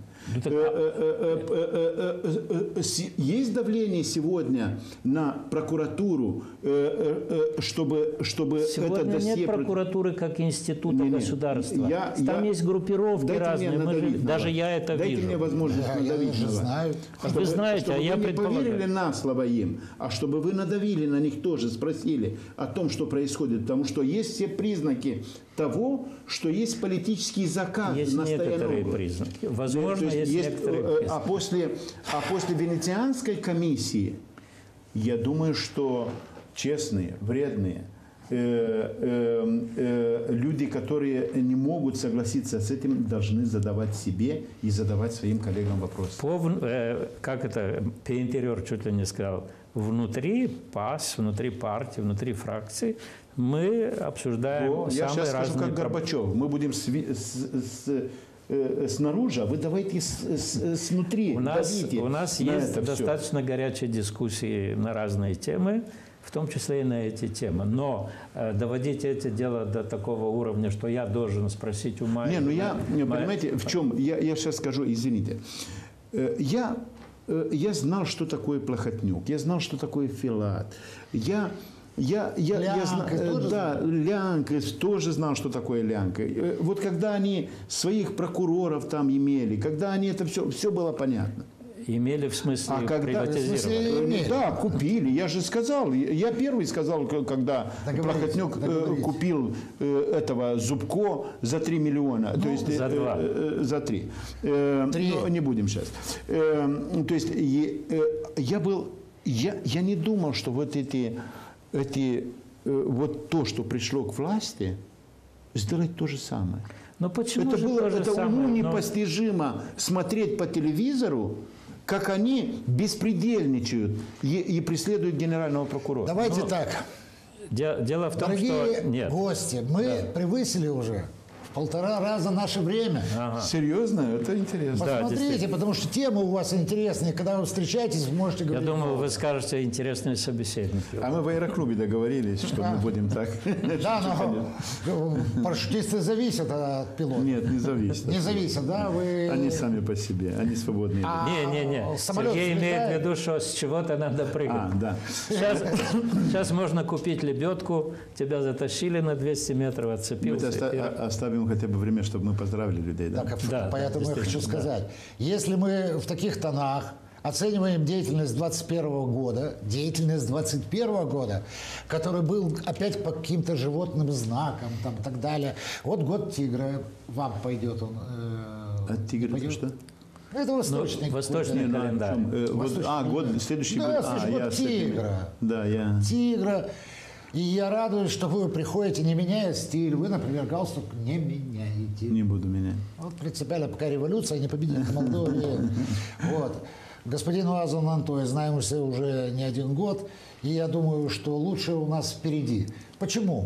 Есть давление сегодня на прокуратуру, чтобы, чтобы сегодня это досье... нет прокуратуры как института не, не. государства. Я, Там я... есть группировки Дайте разные. Мы же, даже я это Дайте вижу. мне возможность Да, надавить я на вас. знаю. Чтобы, Вы знаете, чтобы а я вы не предполагаю. поверили на слово им, а чтобы вы надавили на них тоже, спросили о том, что происходит. Потому что есть все признаки того, что есть политический заказ есть на некоторые Стоянову. признаки. Возможно, есть, есть, есть, некоторые э, признаки. А после, а после Венецианской комиссии, я думаю, что честные, вредные, э, э, э, люди, которые не могут согласиться с этим, должны задавать себе и задавать своим коллегам вопросы. По, э, как это, Пейнтерер чуть ли не сказал, внутри ПАС, внутри партии, внутри фракции мы обсуждаем О, самые я сейчас скажу, разные как Горбачев. Мы будем с, с, с, э, снаружи, а вы давайте с, с, снутри. У нас, давите у нас на есть это достаточно все. горячие дискуссии на разные темы, в том числе и на эти темы. Но э, доводить это дело до такого уровня, что я должен спросить у Майи... Не, ну я, Майи- понимаете, в чем? Я, я сейчас скажу, извините. Э, Я, э, я знал, что такое Плохотнюк, я знал, что такое Филат. Я... Я, я, я Лянка зна- тоже да, знал? Лянка тоже знал, что такое Лянка. Э, Вот когда они своих прокуроров там имели, когда они это все, все было понятно. Имели в смысле А когда, приватизировать. в смысле, имели? Да, купили. Я же сказал, я первый сказал, к- когда Договорились, Плохотнюк э, договорились. купил э, этого Зубко за три миллиона. то есть, за э, два. э, за три. Э, Три. но не будем сейчас. Э, то есть е- э, я был, я, я не думал, что вот эти, эти э, вот то, что пришло к власти, сделать то же самое. Но почему Это же было то же это самое? уму Но- непостижимо смотреть по телевизору, как они беспредельничают и, и преследуют генерального прокурора. Давайте Ну, так. Де- Дело в том, Дорогие что... Нет. гости, мы превысили уже в полтора раза наше время. Ага. Серьезно? Это интересно. Да, Посмотрите, действительно. потому что темы у вас интересные. Когда вы встречаетесь, вы можете Я говорить. думал, вы скажете интересные собеседники. А мы в аэроклубе договорились, что мы будем так. Да, но парашютисты зависят от пилота. Нет, не зависит. Не зависят, да? Вы... Они сами по себе, они свободные. А, Не-не-не. самолет Сергей имеет взлетает? в виду, что с чего-то надо прыгать. А, да. Сейчас, сейчас можно купить лебедку, тебя затащили на двести метров, Мы отцепился. оста- и- а- оставим хотя бы время, чтобы мы поздравили людей. Да? Так, Да, поэтому да, я хочу действительно, сказать, если мы в таких тонах оцениваем деятельность двадцать первого года, деятельность двадцать первого года, который был опять по каким-то животным знакам там, и так далее. Вот год тигра, вам пойдет он. э, А тигр это пойдет. что? Это восточный. Ну, восточный какой-то. Не, ну, о календарь. чем? Э, вот- Восточный а, год, календарь. следующий Да, год. следующий а, год я с этими- тигра. Да, я... Тигра. И я радуюсь, что вы приходите, не меняя стиль. Вы, например, галстук не меняете. Не буду менять. Вот принципиально, пока революция не победит в Молдове. Вот. Господину Азану Антою знаемся уже не один год, и я думаю, что лучше у нас впереди. Почему?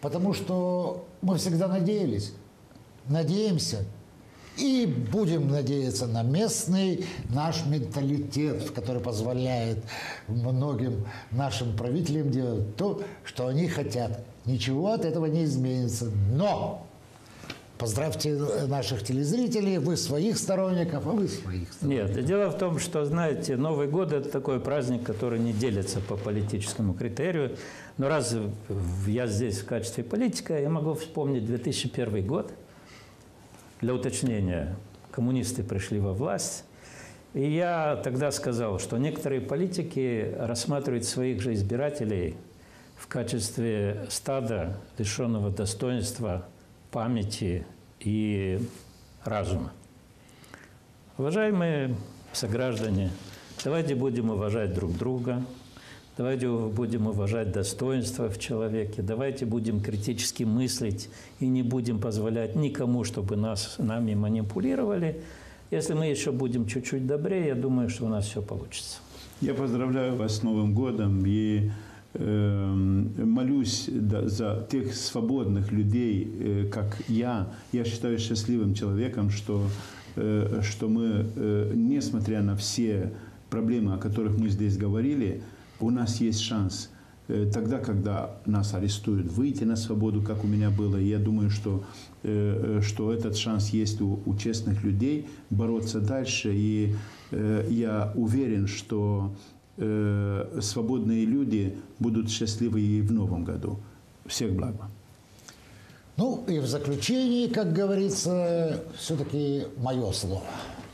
Потому что мы всегда надеялись, надеемся и будем надеяться на местный наш менталитет, который позволяет многим нашим правителям делать то, что они хотят. Ничего от этого не изменится. Но поздравьте наших телезрителей, вы своих сторонников, а вы своих сторонников. Нет, дело в том, что, знаете, Новый год – это такой праздник, который не делится по политическому критерию. Но раз я здесь в качестве политика, я могу вспомнить две тысячи первый год. Для уточнения, коммунисты пришли во власть, и я тогда сказал, что некоторые политики рассматривают своих же избирателей в качестве стада, лишенного достоинства, памяти и разума. Уважаемые сограждане, давайте будем уважать друг друга, давайте будем уважать достоинство в человеке, давайте будем критически мыслить и не будем позволять никому, чтобы нас, нами манипулировали. Если мы еще будем чуть-чуть добрее, я думаю, что у нас все получится. Я поздравляю вас с Новым годом и э, молюсь да, за тех свободных людей, э, как я. Я считаю счастливым человеком, что, э, что мы, э, несмотря на все проблемы, о которых мы здесь говорили, у нас есть шанс э, тогда, когда нас арестуют, выйти на свободу, как у меня было. И я думаю, что, э, что этот шанс есть у, у честных людей бороться дальше. И э, я уверен, что э, свободные люди будут счастливы и в новом году. Всех благ вам. Ну и в заключении, как говорится, все-таки мое слово.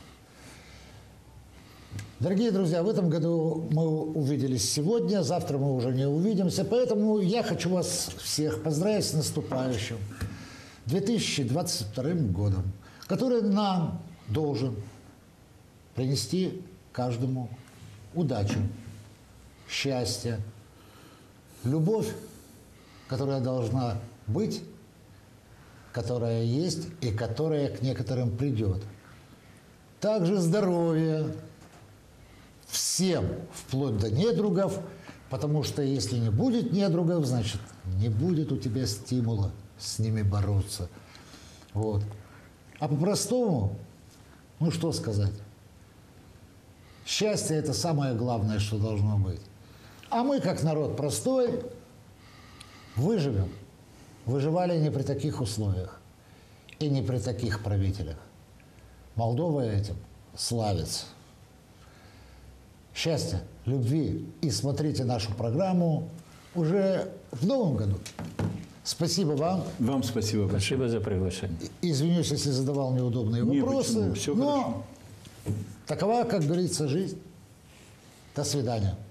Дорогие друзья, в этом году мы увиделись сегодня, завтра мы уже не увидимся, поэтому я хочу вас всех поздравить с наступающим две тысячи двадцать вторым годом, который нам должен принести каждому удачу, счастье, любовь, которая должна быть, которая есть и которая к некоторым придет. Также здоровье всем, вплоть до недругов, потому что если не будет недругов, значит, не будет у тебя стимула с ними бороться. Вот. А по-простому, ну что сказать, счастье – это самое главное, что должно быть. А мы, как народ простой, выживем. Выживали не при таких условиях и не при таких правителях. Молдова этим славится. Счастья, любви и смотрите нашу программу уже в новом году. Спасибо вам. Вам спасибо большое. Спасибо за приглашение. Извинюсь, если задавал неудобные вопросы. Не, почему? Все но хорошо. такова, как говорится, жизнь. До свидания.